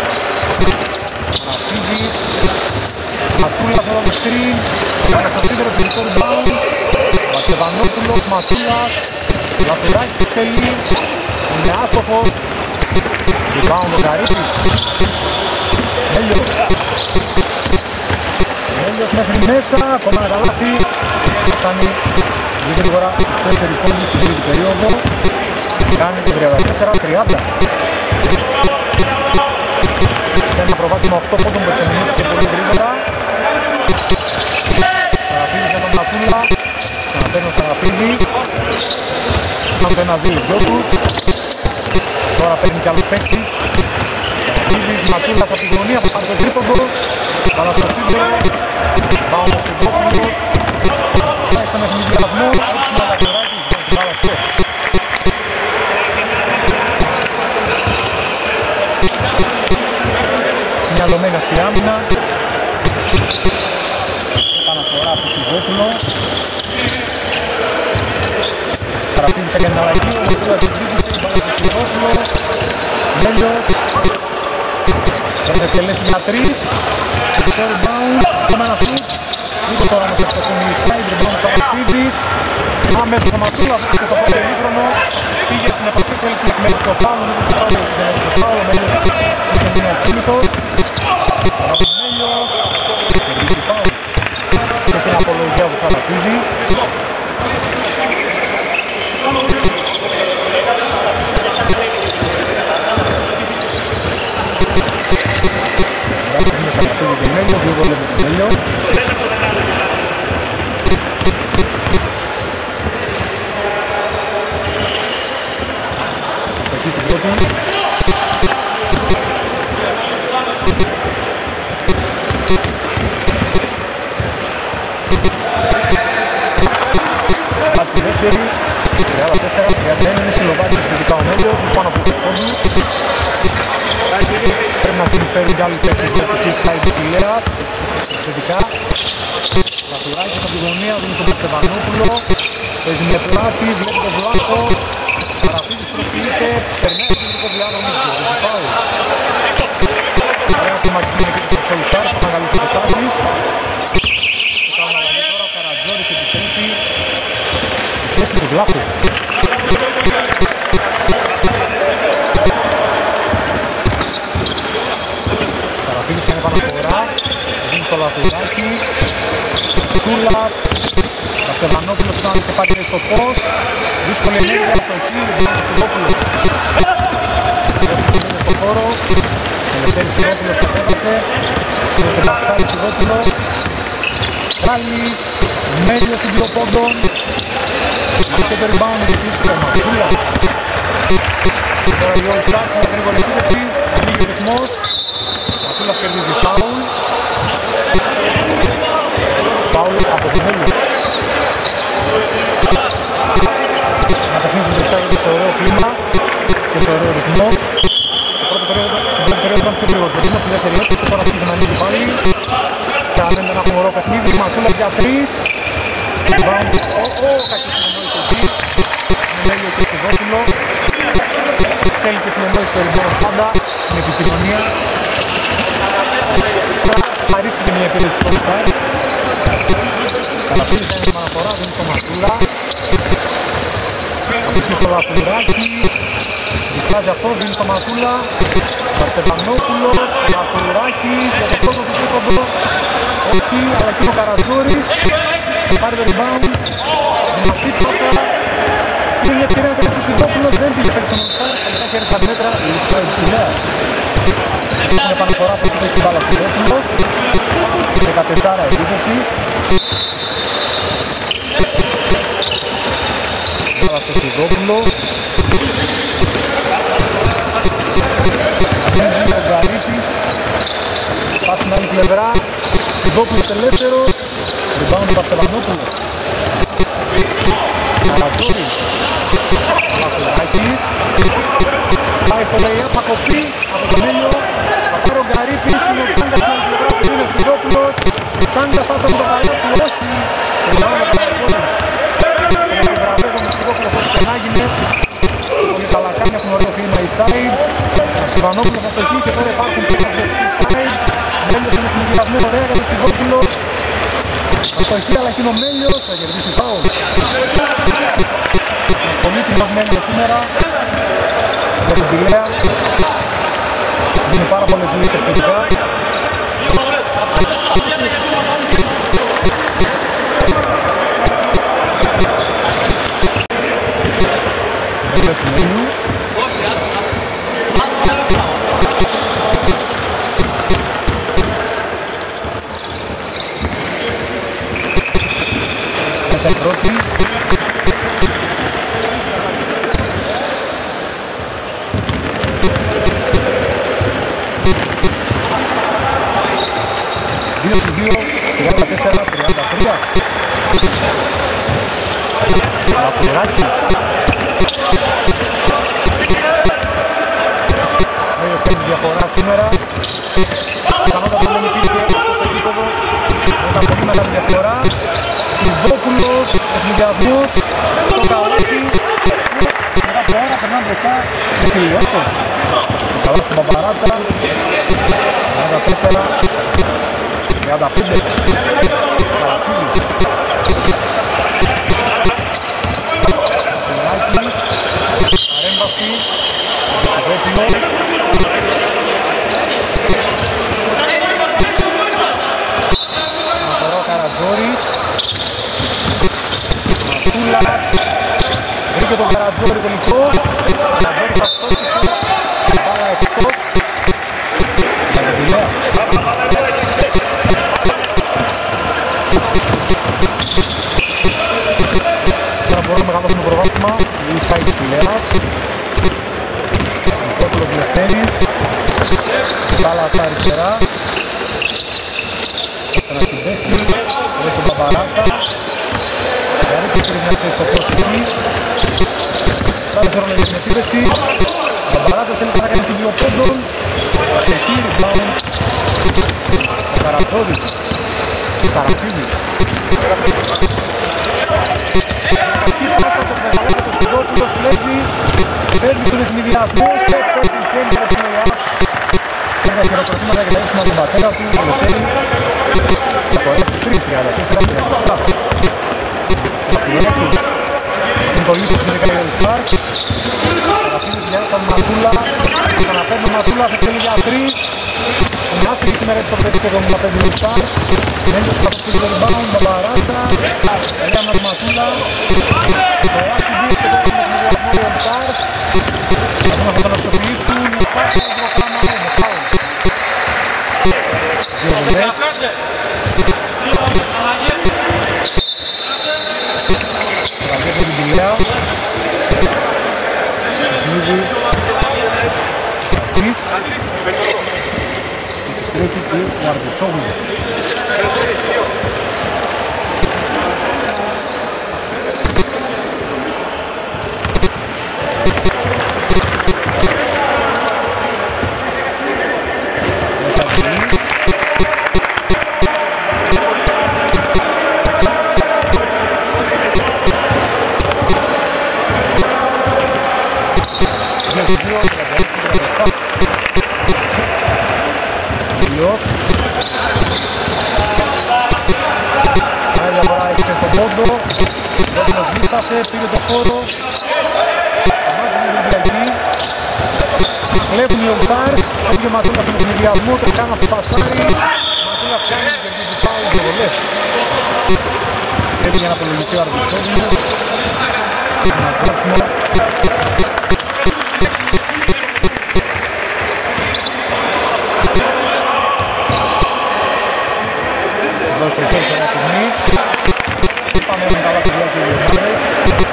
Μαρτίδης. Ματούλας εδώ το screen. Πάει στο τρίτο θετικό rebound. Βαρσεβανόπουλος, Ματούλας. Λαθουράκης εκτελεί. Είναι άστοχος. Rebound ο Καρύπης. Μέλιος. Μέλιος μέχρι μέσα. Ακόμα ένα καλάθι. Φτάνει γρήγορα τέσσερις πόντους στην τρίτη περίοδο. Κάνει το τριάντα τέσσερα τριάντα. Και ένα προβάτισμα οκτώ πόντων που εξεμηνίστηκε πολύ γρήγορα. Σαραφίδης με τον Ματούλα. Ξαναπαίρνει ο Σαραφίδης. Κάνουν το ένα δύο οι δυο τους. Τώρα παίρνει κι άλλος παίκτης. Σαραφίδης, Ματούλας από τη γωνία που πάρει το τρίποντο. Καλά στο σύντρο. Πάω ο Σιδόπουλος. Πάει στον εθνικιασμό. Έτσι με Αλαφεράκης για την μπάλα αυτό. Μια δομένη αυτή η άμυνα. Επαναφορά από Σιδόπουλο. Σαραφίδης έκανε την αλλαγή. Ο Ματούλας εξήγησε την μπάλα στο Σιδόπουλο. Μέλιος. Θα εκτελέσει για τρεις. Το rebound. Έχουμε ένα shoot. Ούτε τώρα όμως εξακολουθεί η side. Rebound Σαραφίδης. Αμέσως ο Ματούλας και στο πρώτο ημίχρονο. Πήγε στην επαφή. Θέλησε να εκμέρει στο φάουλ. Νομίζω στο φάουλ. Δεν έχει το φάουλ. Μέλιος είχε μείνει ακίνητος. Μέλιος. Κερδίζει φάουλ. Και την απολογία του Σαραφίδη. Είναι Σαραφίδη και Μέλιο, δύο βόλες με τον Μέλιο. Στοχή στην πρώτη. Πάει στη δεύτερη, τριάντα τέσσερα τριάντα ένα, είναι συλλογάκι επιθετικά ο Μέλιος, με πάνω από είκοσι πόντους. Πρέπει να συνεισφέρουν κι άλλοι παίκτες για τους side της Ηλέας. Θετικά. Λαθουράκης από τη γωνία, δίνει στον Στεφανόπουλο. Παίζει με πλάτη, βλέπει τον Βλάκο. Σαραφίδης προσποιείται, περνάει στον ειδικό διάδρομο και παίζει φάουλ. Ωραία σχηματισμένη και τους All Stars, θα καλείς αποστάσεις. Και κάνουν αλλαγή τώρα, ο Καρατζόρης επισέλθει στη θέση του Βλάκου. Σαραφίδης κάνει επαναφορά, δίνει στο Λαθουράκι. Τούλας. Καψεβανόπουλος ήταν και πάρει στο post. Δύσκολη ενέργεια στο χείλ, δεν είναι το Σιδόπουλος. Είναι στο χώρο. Ελευθέρης Σιδόπουλος κατέβασε. Είναι στον Πασκάλη Σιδόπουλο. Κάλλης. Μέλιος των δύο πόντων. Και το rebound είναι πίσω για Ματούλας. Τώρα οι All Stars είναι γρήγορη επίθεση. Ανοίγει ο ρυθμός. Ματούλας κερδίζει φάουλ. Φάουλ από τον Μέλιο. Ένα παιχνίδι που διεξάγεται σε ωραίο κλίμα και σε ωραίο ρυθμό. Στην πρώτη περίοδο ήταν πιο γρήγορος ο ρυθμός, στη δεύτερη έπισε, τώρα αρχίζει να ανοίγει πάλι. Και αναμένει ένα ωραίο παιχνίδι. Ματούλας για τρεις. Rebound. Ω, κακή συνεννόηση εκεί. Με Μέλιο και Σιδόπουλο. Θέλει και συνεννόηση στο rebound πάντα. Με επικοινωνία. Χαρίστηκε μια επίθεση στους All Stars. Σαραφίδης κάνει την αναφορά, δίνει στο Ματούλα. Αποχή στο Λαθουράκι. Διστάζει αυτός, δίνει στο Ματούλα. Βαρσεβανόπουλος, Λαθουράκης για το πρώτο του τρίποντο. όχι, αλλά εκεί ο Καρατζόρης θα πάρει το rebound. Δυνατή πάσα. Είναι μια ευκαιρία να το παίξει ο Σιδόπουλος, δεν πήγε παίξει τον All-Stars, θα μετά χέρι στα μέτρα η Ισραήλ της Τηλέας. Είναι επαναφορά που έχει την μπάλα ο Σιδόπουλος. δεκατέσσερα επίθεση. Μπάλα στο Σιδόπουλο. Ανοίγει ο Γκαρίτης. Πας στην άλλη πλευρά. Σιδόπουλος ελεύθερος. Rebound του Παρσελανόπουλος. Καρατζόρης. Λαφουράκης. Πάει στο lay-up, θα κοπεί από το Μέλιο. Θα πάρει ο Γκαρίτης, είναι ο Τσάγκας στην άλλη πλευρά του, είναι ο Σιδόπουλος. Τσάγκας πάτσα από το παράδειγμα, όχι. Rebound ο Καρατζόρης. Είναι ο Βραβέδο με Σιδόπουλος ό,τι και να γίνει. Πολύ καλά κάνει, έχουν ωραίο φίλμα η side. Σιβανόπουλος θα στοχεί και τώρα υπάρχουν πίσω από τη side. Μέλιος είναι εκμηδιασμό ωραία για τον Σιδόπουλο. Θα στοχεί αλλά εκεί είναι ο Μέλιος, θα κερδίσει φάουλ. Ένας πολύτιμος Μέλιος σήμερα για την Πηλαία. Είναι πάρα πολλές λύσεις ευθετικά. Μέσα στην Μέλιου. Μέσα πρώτη. δύο στους δύο, τριάντα τέσσερα τριάντα τρία. Λαφουράκης. Μέλιος κάνει διαφορά σήμερα. Πιθανότατα δεν υπήρχε στο γήπεδο. Ήταν πολύ μεγάλη διαφορά. Σιδόπουλος, ευνηδιασμός, το καλάκι. Μετά από ώρα περνάμε μπροστά οι Φιλιώτες. Το καλάκι του Μπαμπαράτσα. σαράντα τέσσερα τριάντα πέντε. Καραφίλης. Φιλιάκης. Παρέμβαση. Σιδόπουλος. Αναφορά ο Καρατζόρης. Ματούλας. Βρήκε τον Καρατζόρη τελικώς. Ο Καρατζόρης θα στόχισε. Μπάλα εκτός. Για την Πηλαία. Τώρα μπορούμε να κάνουμε το προβάδισμα. Η side της Πηλαίας. Σιδόπουλος Λευτέρης. Μπάλα στα αριστερά. Θα ξανασυμπέχει. Εδώ στον Παπαράτσα. Γαρίτης πρέπει να θέση στο πρώτο εκεί. Κάτω σε ρόλο για την επίθεση. Ο Παπαράτσας θέλει να κάνει δύο πόντων. Αστοχή, rebound. Ο Καρατζόρης. Σαραφίδης. Αυτή πάσα στο μεγαλύτερο του Σιδόπουλος κλέβει. Παίρνει στον ευνηδιασμό και το πηγαίνει στο play-up. Παίρνει τα χειροκροτήματα και τα έξιμα τον πατέρα του. Το Λευτέρη. Θα φορέσει στους τρεις, τριάντα τέσσερα τριάντα επτά. Αφιλέκης. Είναι το λύσιο του δεκαετία του Stars. Σαραφίδης για τον Ματούλα. Ξαναπαίρνει ο Ματούλα, θα θέλει για τρεις. Είναι άστοχη σήμερα της επτά εβδομήντα πέντε του Stars. Μέλιος του καθώς το rebound, Μπαμπαράτσας. Ελέανος Ματούλα. Το άστι δύο και τώρα με την διασμό του Stars. Θα δούμε θα τον αστοποιήσουν. Υπάρχει ένα πρόγραμμα με φάουλ. Δύο βουλές. Τραβιέται την Πηλαία. Παιχνίδι. Κατσής. Επιστρέφει και ο Αρβετσόγλου. Ηλιός. Σε άλλη αγορά έξε στον πόντο. Δόκιμος βίστασε, πήρε το χώρο. Σταμάτησε την Κυριακή. Κλέβουν οι All Stars. Έφυγε ο Ματούλας στον ευνηδιασμό, το κάνα στο πασάρι. Ματούλας κάνει και κερδίζει φάουλ. δύο βολές. Στέλνει για να απολογηθεί ο Αρβιτσόγλου. Ένα στρέψιμο. Εδώ στο χέρι σε μια στιγμή. Πάμε έχουν καλά παιδιά και οι δύο ομάδες.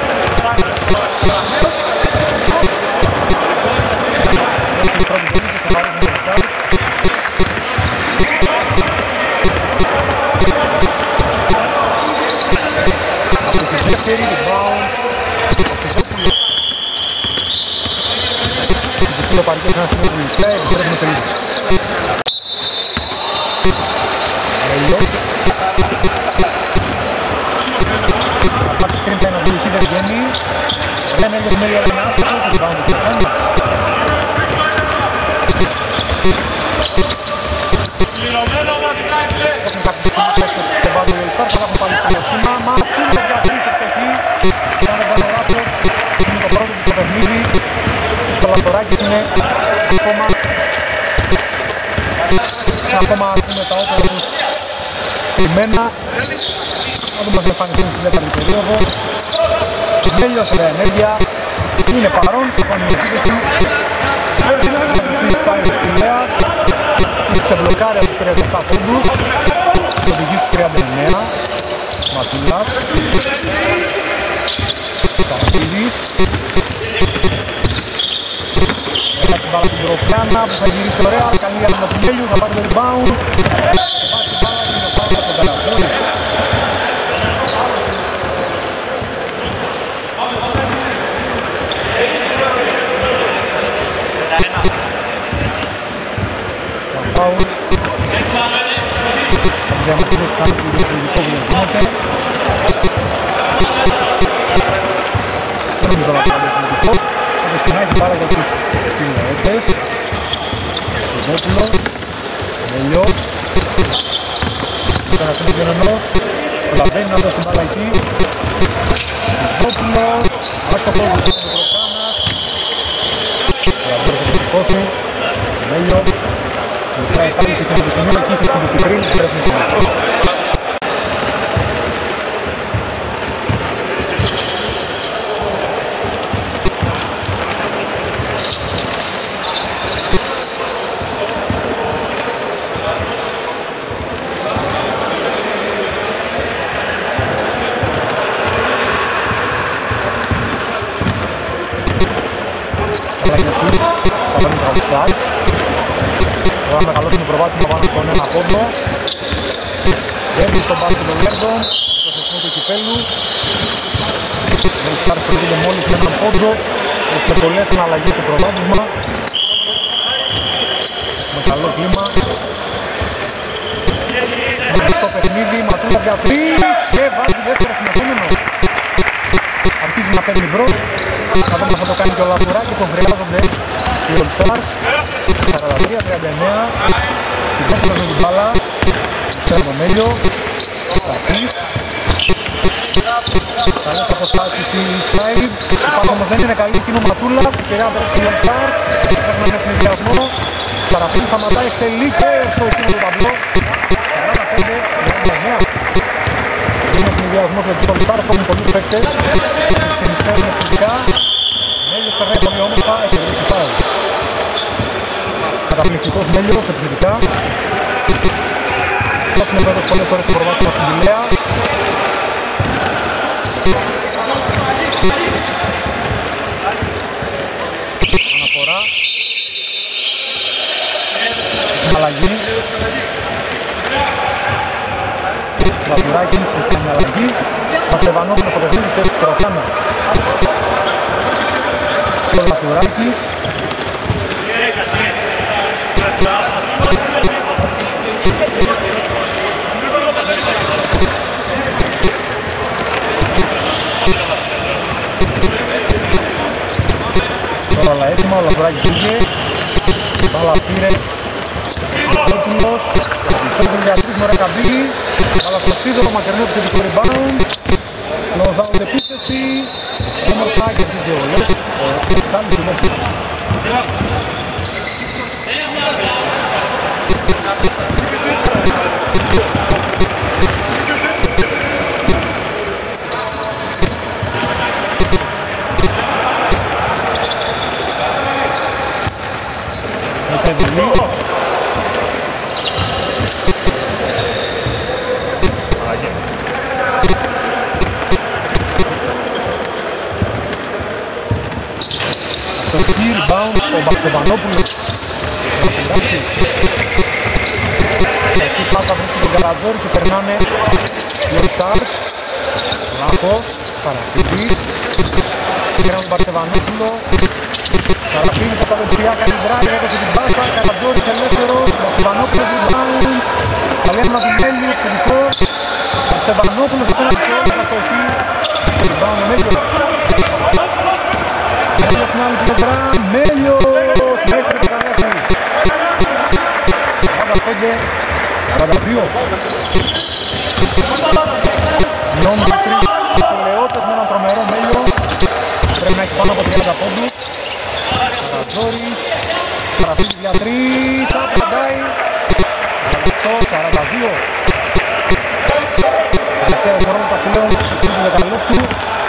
Δεύτερη πρώτη βολή και στο παρόν με τους Stars. Από τη δεύτερη, rebound. Αστυβόπουλο. Υπηστεί το παρκές ένα σημείο του Λιστέ, επιστρέφουμε σε λίγο. Μέλιος. Απ' τη σκριν πένα βγήκε, δεν βγαίνει. Δεν έγινε μέλη αλλά είναι άστοχος, rebound του Στεφάνιας. Έχουν κάποιους παίκτες στο μπάντο οι All-Stars, αλλά έχουν πάλι ψηλό σχήμα. Ματούλος για τρεις ευτυχή. Αν δεν κάνω λάθος, είναι το πρώτο του στο παιχνίδι. Ο Σκολαστοράκης είναι ακόμα... Ακόμα ακούμε τα όπερα τους κειμένα. Να δούμε πώς εμφανιστούν στη δεύτερη περίοδο. Μέλιος, ωραία ενέργεια. Είναι παρόν, συμφωνεί η επίθεση. Τους Stars της Πηλαίας. Τους ξεμπλοκάρει από τους τριάντα επτά πόντους. Τους οδηγεί στους τριάντα εννέα. Ματούλας. Σαρατίδης. Ένα στην μπάλα στην Τροπιάνα που θα γυρίσει ωραία. Καλή για τον Ματουλέλιου, θα πάρει το rebound. Θα πάει στην μπάλα και είναι πάνω από τον Καρατζόρι. Φάουλ. Θα ξέρουμε ποιος θα είναι το ειδικό που δεν γίνεται. Δεν νομίζω να πάρει το ειδικό. Όπως και να έχει πάρα για τους πιλοέτες. Σιδόπουλος. Μελιός. Στο ένα σημείο ενός. Προλαβαίνει να δώσει την μπάλα εκεί. Σιδόπουλος. Άστοχος του Προκάνας. Σιδόπουλος έχει σηκώσει. Μέλιος. Λιστάει πάλι σε εκείνο το σημείο, εκεί είχε χτυπήσει πριν και πρέπει να σημαίνει. Καλά και αυτούς, θα παίρνουν τα All Stars. Τώρα μεγαλώσουν οι προβάτες να βάλουν τον ένα πόντο. Έβγει στον μπάσκετ των Λέρδων, το θεσμό του κυπέλου. Οι Stars προηγούνται μόλις με έναν πόντο. Έχουμε πολλές αναλλαγές στο προβάδισμα. Με καλό κλίμα. Στο παιχνίδι, Ματούλας για τρεις και βάζει δεύτερο συνεχόμενο. Αρχίζει να παίρνει μπρος. Να δούμε αν θα το κάνει και ο Λαθουράκης, τον χρειάζονται οι All Stars. σαράντα τρία τριάντα εννέα. Συντόπουλος με την μπάλα. Στρέφει το Μέλιο. Κατσής. Καλές αποστάσεις η Slide. Υπάρχει όμως δεν είναι καλή εκείνο Ματούλας. Η κυρία βρέξει οι All Stars. Έχουν ένα ευνηδιασμό. Σαραφής σταματάει, εκτελεί και στο εκείνο το ταμπλό. σαράντα πέντε τριάντα εννέα. Είναι ευνηδιασμός για τους All Stars που έχουν πολλούς παίκτες. Συνιστέρουν ευθυντικά. Μέλιος περνάει πολύ όμορφα, έχει βρήσει φάουλ. Καταπληκτικός Μέλιος, επιθετικά. Αυτός είναι εδώ πολλές φορές το προβάτισμα στην Πηλαία. Αναφορά. Την αλλαγή. Βασουράκης έχει κάνει αλλαγή. Παξεβανόπουλος στο παιχνίδι στη θέση της Τροχάνα. Και ο Βασουράκης. Τώρα όλα έτοιμα, ο Λαθουράκης πήγε. Μπάλα πήρε Σιδόπουλος. Σιδόπουλος για τρεις με ωραία καμπύλη. Μπάλα στο σίδερο, μακρινό επιθετικό rebound. Close out επίθεση. Όμορφα και τις δύο βολές. Ο Στάλης Σιδόπουλος. Σεβουλή. Στο key rebound ο Μπαξεβανόπουλος. Βασιλάκης. Αστή πάσα βρίσκει τον Καρατζόρη και περνάνε οι All Stars. Λάχος, Σαραφίδης. Πήραν τον Μπαξεβανόπουλο. Σαραφίδης από τα δεξιά, κάνει drive, έδωσε την πάσα. Καρατζόρης ελεύθερος, Μπαξεβανόπουλος rebound. Καλή αναδυμένη, εξαιρετικό. Μπαξεβανόπουλος απέναντι σε όλους, αστοχή. Rebound ο Μέλιος. Μέλιος στην άλλη πλευρά, Μέλιος μέχρι το καλάθι. σαράντα πέντε σαράντα δύο. Νόμι στις τρεις Λεώτες με έναν τρομερό Μέλιο. Πρέπει να έχει πάνω από τριάντα πόντους. Σαρατζόρης, Σαραφίδης για τρεις, απαντάει. σαράντα οκτώ σαράντα δύο. Τελευταία δευτερόλεπτα πλέον του δεκαλέπτου.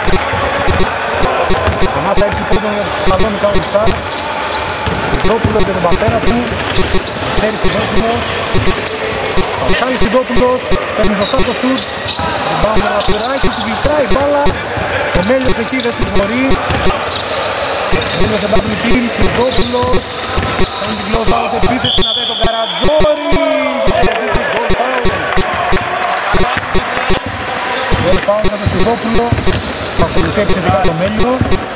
Ανάσα έξι πόντων για τους Θεσσαλονικά All Stars. Σιδόπουλος για τον πατέρα του. Φέρει Σιδόπουλος. Πασχάλης Σιδόπουλος. Παίρνει σωστά το σουτ. Rebound με Ρασουράκη. Του γλιστράει η μπάλα. Ο Μέλιος εκεί δεν συγχωρεί. Μέλιος σε double team. Σιδόπουλος. Κάνει την close out επίθεση να δει τον Καρατζόρη. Και θα δει goal foul. Goal foul με τον Σιδόπουλο. Θα ακολουθεί επιθετικά το Μέλιο.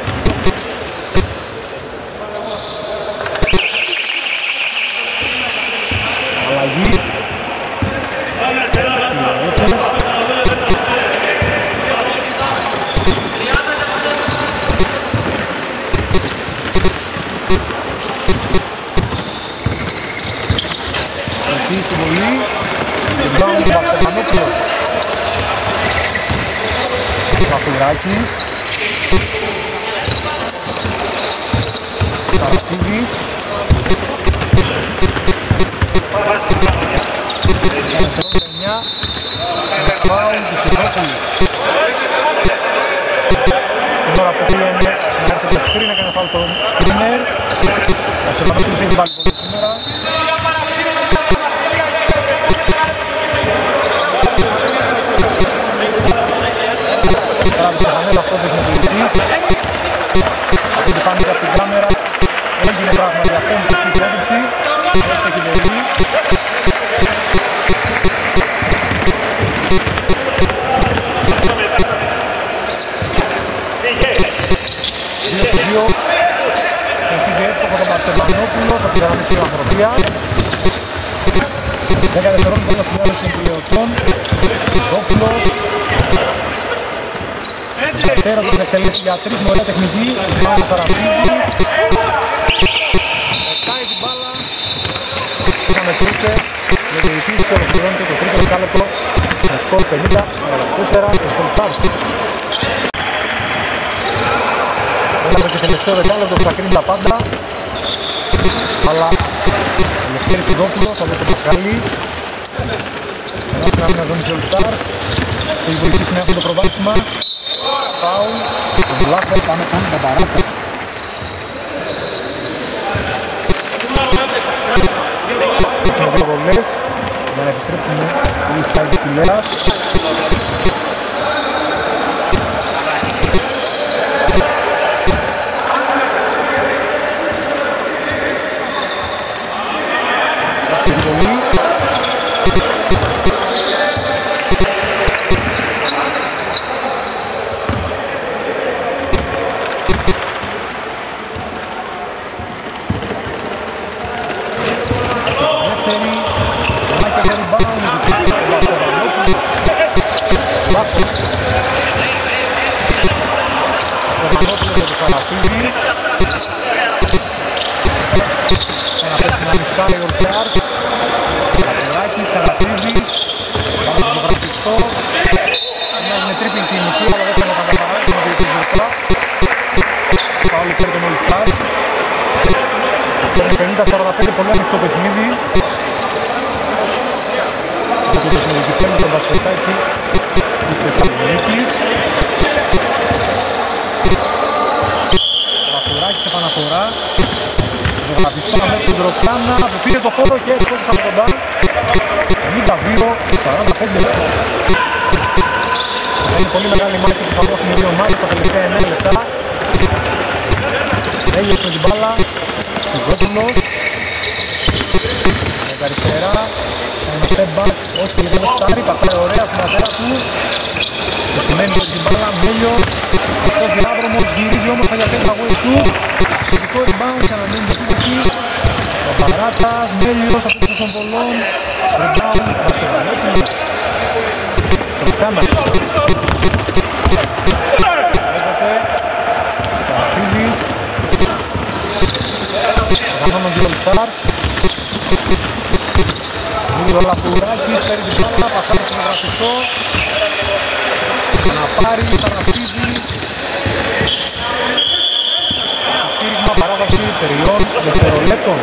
Αλλαγή. Σοφή στην βολή. Rebound του Μπαξεβανόπουλος. Παπουράκης. Σαραφίδης. εννιά. Φάουλ του Σιδόπουλου. Την ώρα που πήγαινε να έρθει το screen, έκανε φάουλ στο screener. Ο Ξεπανόπουλος έχει βάλει πολύ σήμερα. Τράβηξε χαμένα, αυτό δείχνει ο πολιτής. Από ό,τι φάνηκε από την κάμερα, έγινε πράγματι αυτό, είναι σωστή υπόδειξη. Έτσι έχει δεχτεί. δύο στους δύο. Συνεχίζει έτσι από τον Μπαξεβανόπουλος, από την γραμμή της Ανθρωπίας. δέκα δευτερόλεπτα να σπουδάζει των τηλεοτρών. Σιδόπουλος. Πατέρα του θα εκτελέσει για τρεις με ωραία τεχνική. Πάνω ο Σαραφίδης. Μετάει την μπάλα. Να μετρούσε. Με διοικήσεις και ολοκληρώνεται το τρίτο δεκάλεπτο με σκορ πενήντα σαράντα τέσσερα για τους All Stars. Έμαθα και τελευταίο δεκάλεπτο που θα κρίνει τα πάντα. Αλλά ο Λευτέρης Σιδόπουλος από τον Πασχαλή. Ενώ στην άμυνα ζώνη All Stars. Σε υπουργική συνέχεια το προβάδισμα. Φάουλ. Τον Βλάχο πάμε κάνει τα παράτσα. Έχουμε δύο βολές για να επιστρέψουμε οι side της Πηλέας. Δεύτερη βολή. Ένα παίξει να ανοιχτά οι All Stars. Λαπεράκης, Σαραφίδης. Πάμε στο γραφιστό. Είναι με τρίπλη κινητή, αλλά δεν θέλω να τα παράγει. Είναι δύο μπροστά. Πάω υπέρ των All Stars. πενήντα σαράντα πέντε, πολύ ανοιχτό παιχνίδι. Και το συνειδητοποιεί τον μπασκετάκι της Θεσσαλονίκης. Γραφουράκης επαναφορά. Το γραφιστό αμέσως στην Τροπιάνα που πήρε το χώρο και έσκοψε από κοντά. πενήντα δύο σαράντα πέντε. Είναι πολύ μεγάλη μάχη που θα δώσουν οι δύο ομάδες στα τελευταία εννέα λεπτά. Έγιος με την μπάλα, Σιδόπουλος. Με τα αριστερά, ένα step back, όχι δεν με στάρει, πασάρει ωραία στην πατέρα του. Συστημένη με την μπάλα, Μέλιος. Αυτός διάδρομος, γυρίζει όμως θα διαφέρει ένα way shoot. Φυσικό rebound για να μείνει επίθεση. Ο Μπαράτσας, Μέλιος, αυτός των πολλών. Rebound, Μπατσεβανόπουλος. Το Πικάνας. Παίζεται, Σαραφίδης. Γανώνουν δύο All Stars. Λίγο Λαπουράκης, φέρει την μπάλα, πασάρει στον γραφιστό. Να πάρει, Σαραφίδης. Στήριγμα, παράβαση τριών δευτερολέπτων.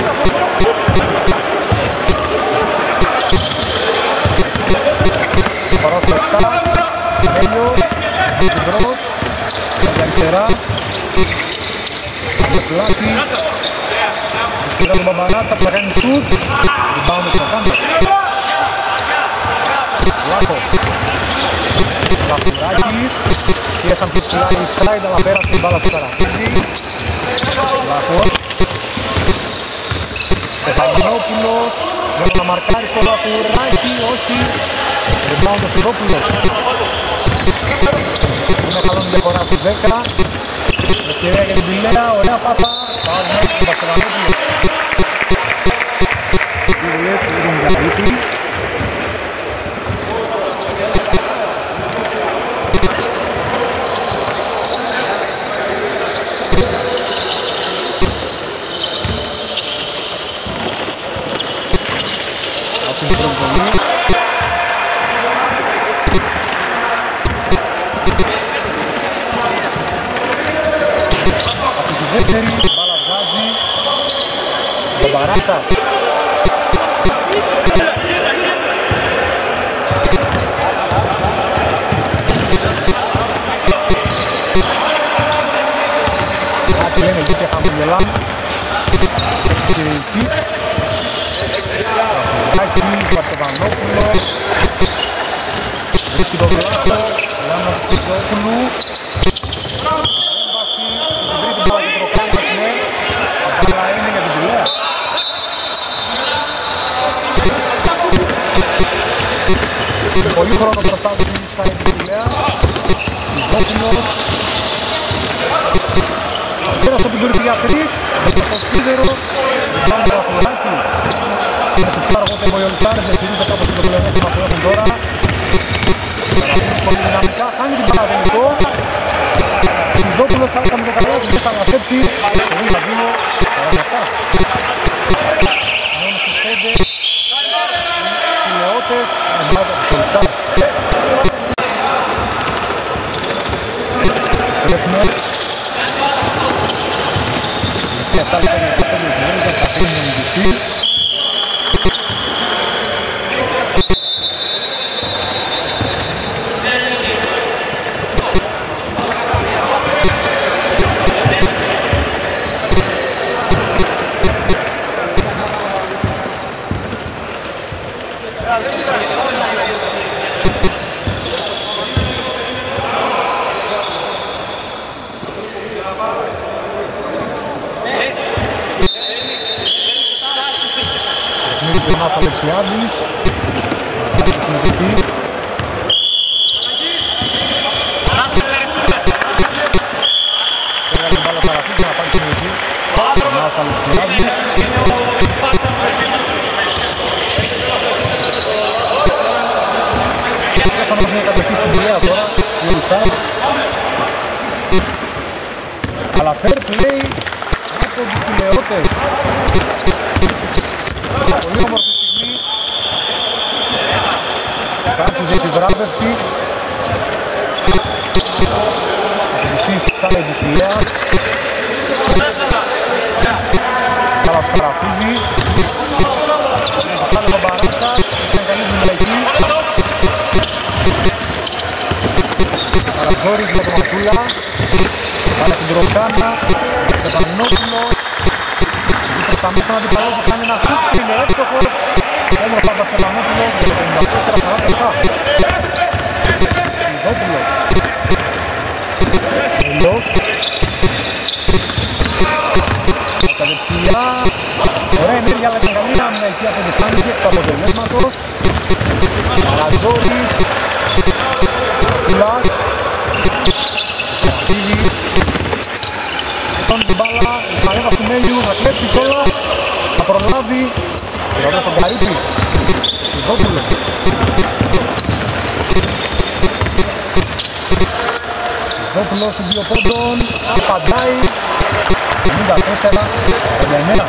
Παρά στο επτά, Μέλιος, Ζιμπρός, από αριστερά, με Πλάτης, πήρα τον Μπαμπαράτσα που θα κάνει σουτ, rebound του Σακάντα. Λάκος, Λαφουράκης, πιέσαν πιο ψηλά inside, αλλά πέρασε την μπάλα στο Καραφίδη. Λάκος, Στεφανόπουλος, για να μαρκάρει στο Λαφουράκη, όχι. Rebound ο Σιδόπουλος. Είναι καλό η διαφορά στους δέκα. Ευκαιρία για την Πηλαία, ωραία πάσα. Πάω μόνο τον Μπατσεβανόπουλο. Οι δουλειές είναι για ήθη. Αυτή είναι η προβολή. Δεύτερη, μπάλα βγάζει ο Μπαράτσας. Κάτι λένε εκεί και χαμογελάνε. Της Ειρηνικής. Ράκης, Μπατσεβανόπουλος. Βρίσκει τον Βλάχο, Λάνα του Σιδόπουλου. Πολύ χρόνο μπροστά του σπάει της Πηλέας. Σιδόπουλος. Πέρασε από την κορυφηγιατρής. Με το σίδερο. Ρυμπάουντ ο Λαφουράκης. Μέσα πιο αργό tempo οι Ολιστάρες. Διαχειρίζεται κάπως το πλεονέκτημα που έχουν τώρα. Καραφίδης πολύ δυναμικά. Χάνει την μπάλα τελικώς. Σιδόπουλος θα έκανε το καλό του. Δεν θα αναθέψει. Πολύ να δίνω. σαράντα επτά. Μόνο στις πέντε. Πηλαιώτες. Εντάτα τους Ολιστάρες. Στρέφουμε. Τελευταία τάξη για τα πέντε μέρες. Για τα πέντε μενικητή. Περνάς Αλεξιάδης. Στη συνδική. Πέρα την μπάλα Σαραφίδη να πάρει συνδική. Περνάς Αλεξιάδης. Θα μας μια κατοχή στην Πηλαία τώρα. Οι Ολιστάρες. Αλλά fair play από τους Πηλαιώτες. Πολύ όμορφη στιγμή. Κάτσις για τη βράβευση. Αποδοσίες της άλλης της Πηλέας. Καλά Σαραφίδη. Μέσα πάλι ο Μπαράτσας. Ήταν καλή δουλειά εκεί. Καρατζόρης για τον Ακούλα. Πάρα στην Τροκάνα. Στεφανόπουλος. στα μέσα του αντιπαλού που κάνει ένα χτύπ, είναι εύστοχος. Όμορφα από Ξεπανόπουλος για το πενήντα τέσσερα σαράντα επτά. Σιδόπουλος. Σιλός. Από τα δεξιά. Ωραία ενέργεια, αλλά και καλή άμυνα εκεί από τη φάνηκε του αποτελέσματος. Καρατζόρης. Κουλάς. Σεραφίδη. Στον την μπάλα, η παλεύα του Μέλιου, θα κλέψει κιόλας. Θα προλάβει. Εδώ στον Καρύτη. Σιδόπουλο. Σιδόπουλος των δύο πόντων. Απαντάει. πενήντα τέσσερα σαράντα εννέα.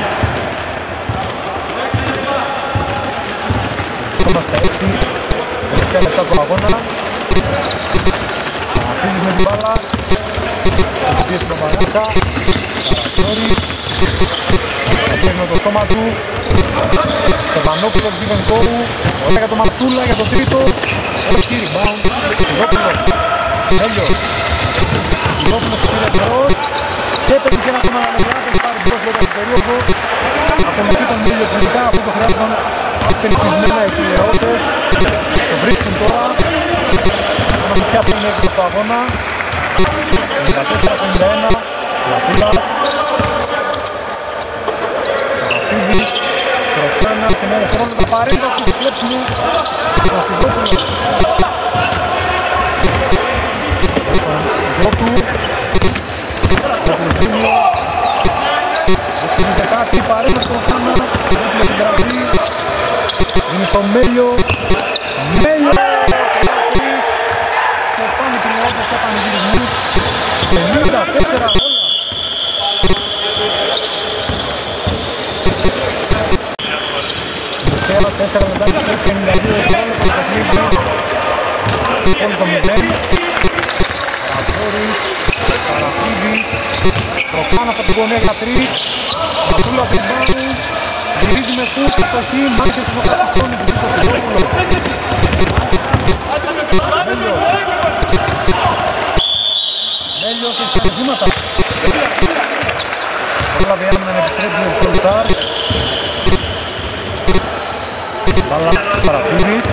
Είμαστε έξι. Τελευταία λεπτά του αγώνα. Σαραφίδης με την μπάλα. Θα πιέσει τον Πανάτσα. Καρατζόρης. Θα με το σώμα του. Σεβανόπουλος, give and go. Ωραία για τον Μαρτούλα, για το τρίτο. Όχι, rebound. Σιδόπουλος. Μέλιος. Σιδόπουλος που πήρε μπρος. Και πέτυχε ένα ακόμα αριστερά, έχει πάρει μπρος λόγω του περίοδου. Ακολουθεί τον Μέλιο τελικά, αφού το χρειάζονταν απελπισμένα οι τηλεόρτες. Το βρίσκουν τώρα. Να μην πιάσουν έξω στο αγώνα. πενήντα τέσσερα πενήντα ένα. Λαπούλας. Σαραφίδης. Κροφτάνα σε μια δευτερόλεπτα παρέμβαση του κλέψιμου. Ο Σιδόπουλος. Γιο του. Το πληθύνιο. Δεν σημαίνει κάτι. Παρέμβαση του Κροφτάνα. Σιδόπουλος στην γραφή. Είναι στο Μέλιο. Μέλιο. Και σπάνει την ώρα σε πανηγυρισμούς. πενήντα τέσσερα όλα. τέσσερα λεπτά και πενήντα δύο δευτερόλεπτα στο παιχνίδι. Όλοι το μηδέν. Καρατζόρης, Σαραφίδης, Προκάνας από την γωνία για τρεις. Ματούλας rebound. Γυρίζει με φούτ, αστοχή, μάχες του Καταστόνη του πίσω Σιδόπουλος. Μέλιος. Μέλιος έχει τα βήματα. Όλα διάμενα να επιστρέψει με τους All Stars. Μπάλα, Σαραφίδης.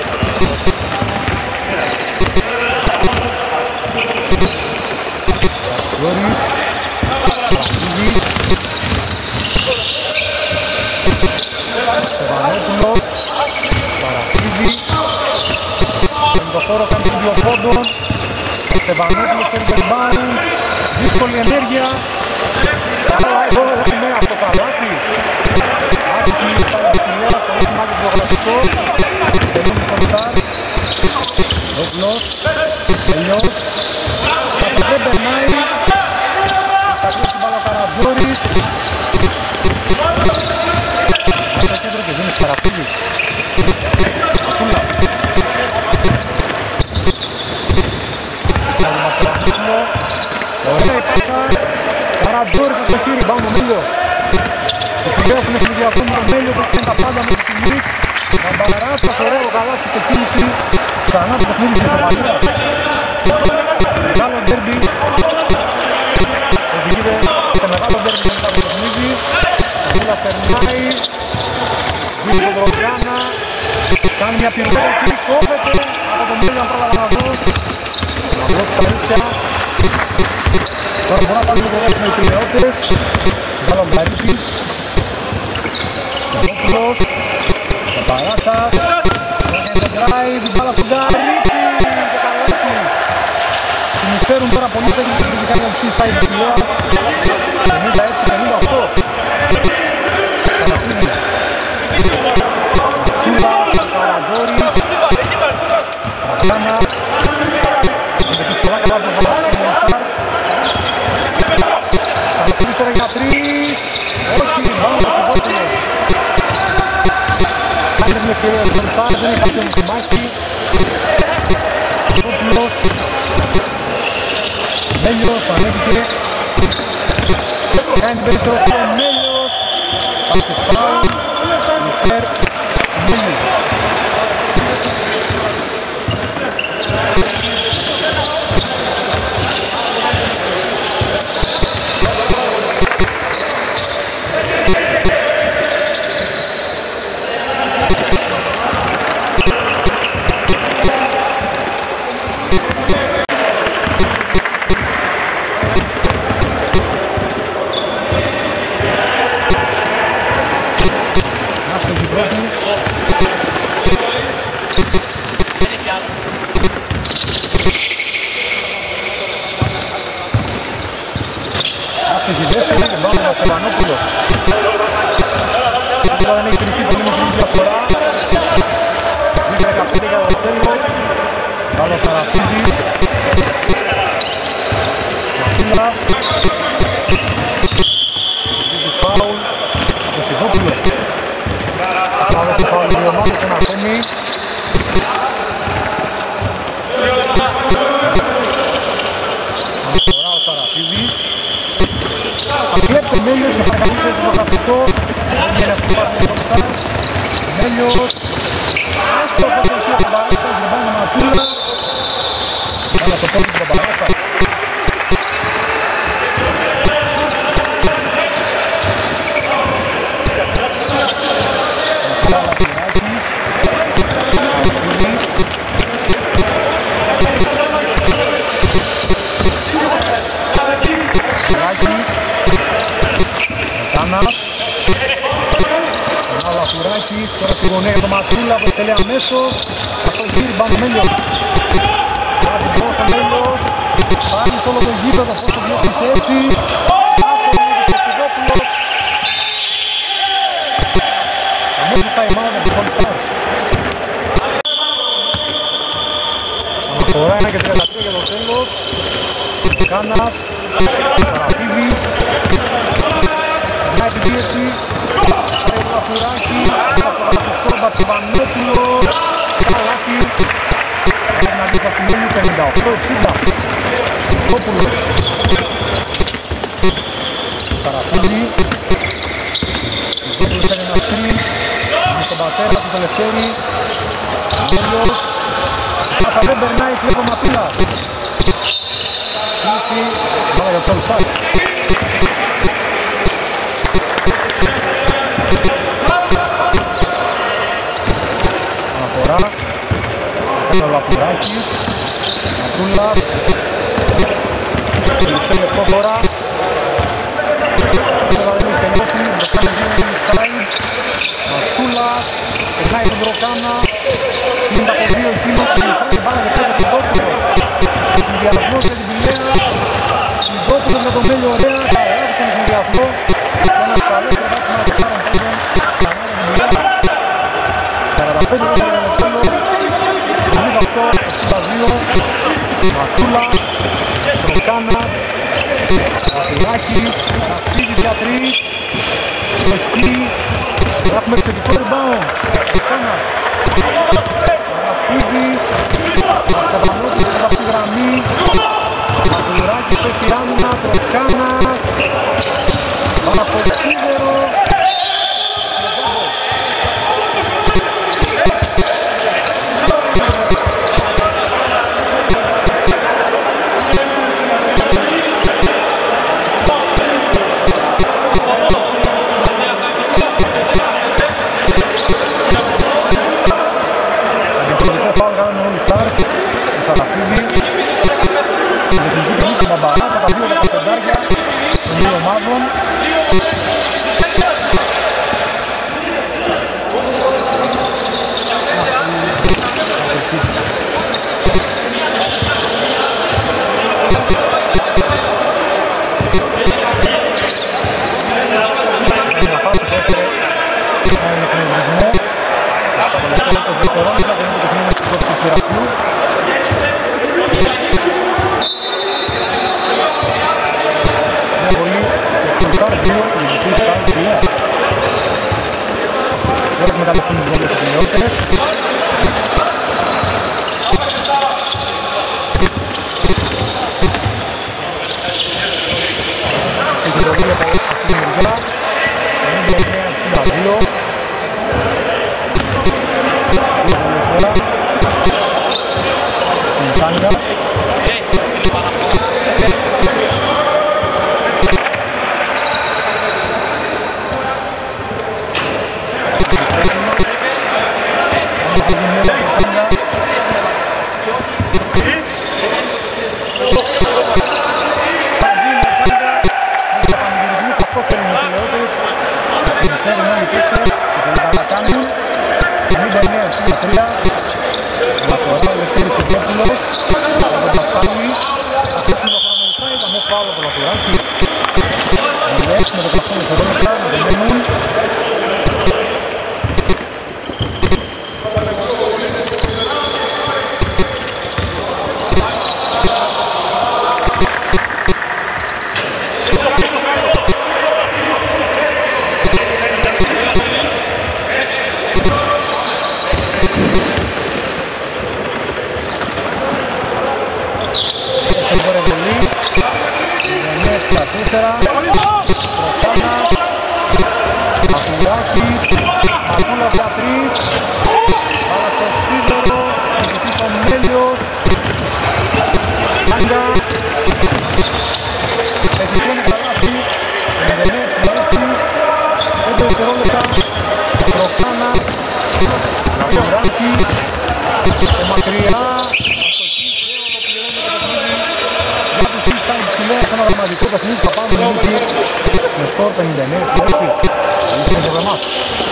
Ζόρις. Σαραφίδης. Σεβανόπουλος. Σαραφίδης. Με το χώρο κάνει δύο πόντων. Σεβανόπουλος και rebound. Δύσκολη ενέργεια. Αλλά εδώ έχουμε αυτό το καλάθι. Άτυχη στα τηλεόρας, πολύ σημαντικό γραφιστό. Τελούν στον Stars. Ρόπλος. Τελειός. Πάσα δεν περνάει. Θα κλείσει την μπάλα ο Καρατζόρης. Στο κέντρο και δίνει Σαραφίδη. Ματούλα. Σκάλι Ματσαραπούλο. Ωραία η πάσα. Καρατζόρης στο χείρι, rebound ο Μέλιος. Ο Πηγάς με συνδυαστό με τον Μέλιο που έκανε τα πάντα μέχρι στιγμής. Βαμπαράτσας, ωραίο καλάθι σε κίνηση. Ξανά το παιχνίδι στην Ισοπαλία. Μεγάλο ντέρμπι. Οδηγείται σε μεγάλο ντέρμπι μετά το παιχνίδι. Ο Μίλας περνάει. Δίνει τον Δρογιάννα. Κάνει μια πυροβόλα εκεί. Κόβεται από τον Μέλιο αν πρόλαβα να δω. Να βλέπει στα ίσια. Τώρα μπορώ να πάρουμε το ρεύμα οι τηλεόρτες. Στην μπάλα ο Γκαρίτης. Σιδόπουλος. Παπαράτσας. Έκανε το drive, η μπάλα στον Γκαρίτη. Και καλάθι. Συνεισφέρουν τώρα πολύ παίκτες στην διάρκεια του Seaside της τηλεόρας. πενήντα έξι πενήντα οκτώ. Σαραφίδης. Τούμπας, Καρατζόρης. Παπάνας. Με πολλά καλά του Βαράσου με Stars. Σαραφίδης τώρα για τρεις. Όχι, rebound το Σιδόπουλος. Κάνει μια ευκαιρία στον Stars, δεν έχει κάποιον στη μάχη. Σιδόπουλος. Μέλιος, πανέφηκε. Κάνει την περιστροφή ο Μέλιος. Πάσκε φάουλ. Μιχτέρ. Μέλιος. Εύστοχη δεύτερη, την πάμε με Τσεβανόπουλος. Τώρα δεν έχει κρυφτεί πολύ μικρή διαφορά. δύο δεκαπέντε για το τέλος. Άλλος Σαραφίδης. Ματσούλας. Βίζει φάουλ. Το Σιδόπουλο. Θα δώσει φάουλ δύο ομάδες, ένα ακόμη. Αναφορά ο Σαραφίδης. Θα κλέψει ο Μέλιος να πάει καλύτερα στο γραφιστό. Έμεινε αυτό που πάση στον Στάρς. Μέλιος. Έστοχος ο κύριος Μπαράτσας, δεν πάει ο Ματούλας. Πάμε στο πόδι του Μπαράτσα. Φουράκης, τώρα στη γωνία για το Ματούλα που εκτελεί αμέσως. Αυτό έχει γύρει μπαμ Μέλιος. Βάζει μπρος ο Μέλιος. Πάρει σε όλο το γήπεδο, πώς το διώχνεις έτσι. Άκορα είναι και Σιδόπουλος. Αμέσως στα ημάδα του All Stars. Αναφορά ένα και τριάντα τρία για το τέλος. Κάνας, Σαραφίδης. Περνάει την πίεση. Φουράκη, στο Μπατσεβανόπουλος, καλάθι, πρέπει να δει στα στιγμή πενήντα οκτώ εξήντα, Σιδόπουλος, Σαραφίδη, Σιδόπουλος κάνει ένα σκριν, είναι στον πατέρα του Τελευταίρη, Μέλιος, πάσα δεν περνάει και ο Ματούλας, κίνηση, μάνα για τους All Stars. Ο Λαφουράκης, Ματούλας, τελευταίο λεπτό τώρα. Τώρα δεν έχει τελειώσει, μπροστά με δύο Ινστάιν, Ματούλας, περνάει τον Βροκάνα, είναι από δύο εκείνος, και πάνε και πέρα στον Σιδόπουλος. Συνδυασμός για την Πηλαία, Σιδόπουλος με τον Μέλιο ωραία, θα έλαβησε τον συνδυασμό, και ένα ασφαλές προβάτσι με τεσσάρων πόντων, ξανά για την Πηλαία. σαράντα πέντε για το τέλος. εξήντα δύο, Ματούλας, Βροκάνας, Λαφουράκης, Σαραφίδης για τρεις, εκεί, έχουμε εξαιρετικό rebound, Βροκάνας, Σαραφίδης, Τσεβανόπουλος μετά στη γραμμή, Λαφουράκης το έχει άμυνα, Βροκάνας, πάνω στο σίδερο, Μπαμπαράτσα, τα δύο δεκαπεντάρια των δύο ομάδων. Ένα φάση που έφερε έναν εκνευρισμό. Στα τελευταία είκοσι δευτερόλεπτα δεν είναι το παιχνίδι στην πρώτη του Ηρακλείου. Δεν έχουμε καταλήξει τις βολές επιδιώτερες. Στην κυριολόγια από αυτή τη μεριά ενενήντα εννέα εξήντα δύο. Δύο βολές τώρα. Την Τάνια. έξι με δεκαοκτώ δευτερόλεπτα με το μένουν. Προφάνας, Μαθουλάκης, Μαθούλας για τρεις, μπάλα στο σίδερο, νικητής ο Μέλιος, Σάγκα, έχει κάνει καλάθι, ενενήντα έξι με έξι, πέντε δευτερόλεπτα, Προφάνας, Μαθουλάκης, και μακριά, σε ένα δραματικό παιχνίδι θα πάμε με νίκη με σκορ πενήντα εννέα εξήντα έξι. Καλή συνέχεια από εμάς.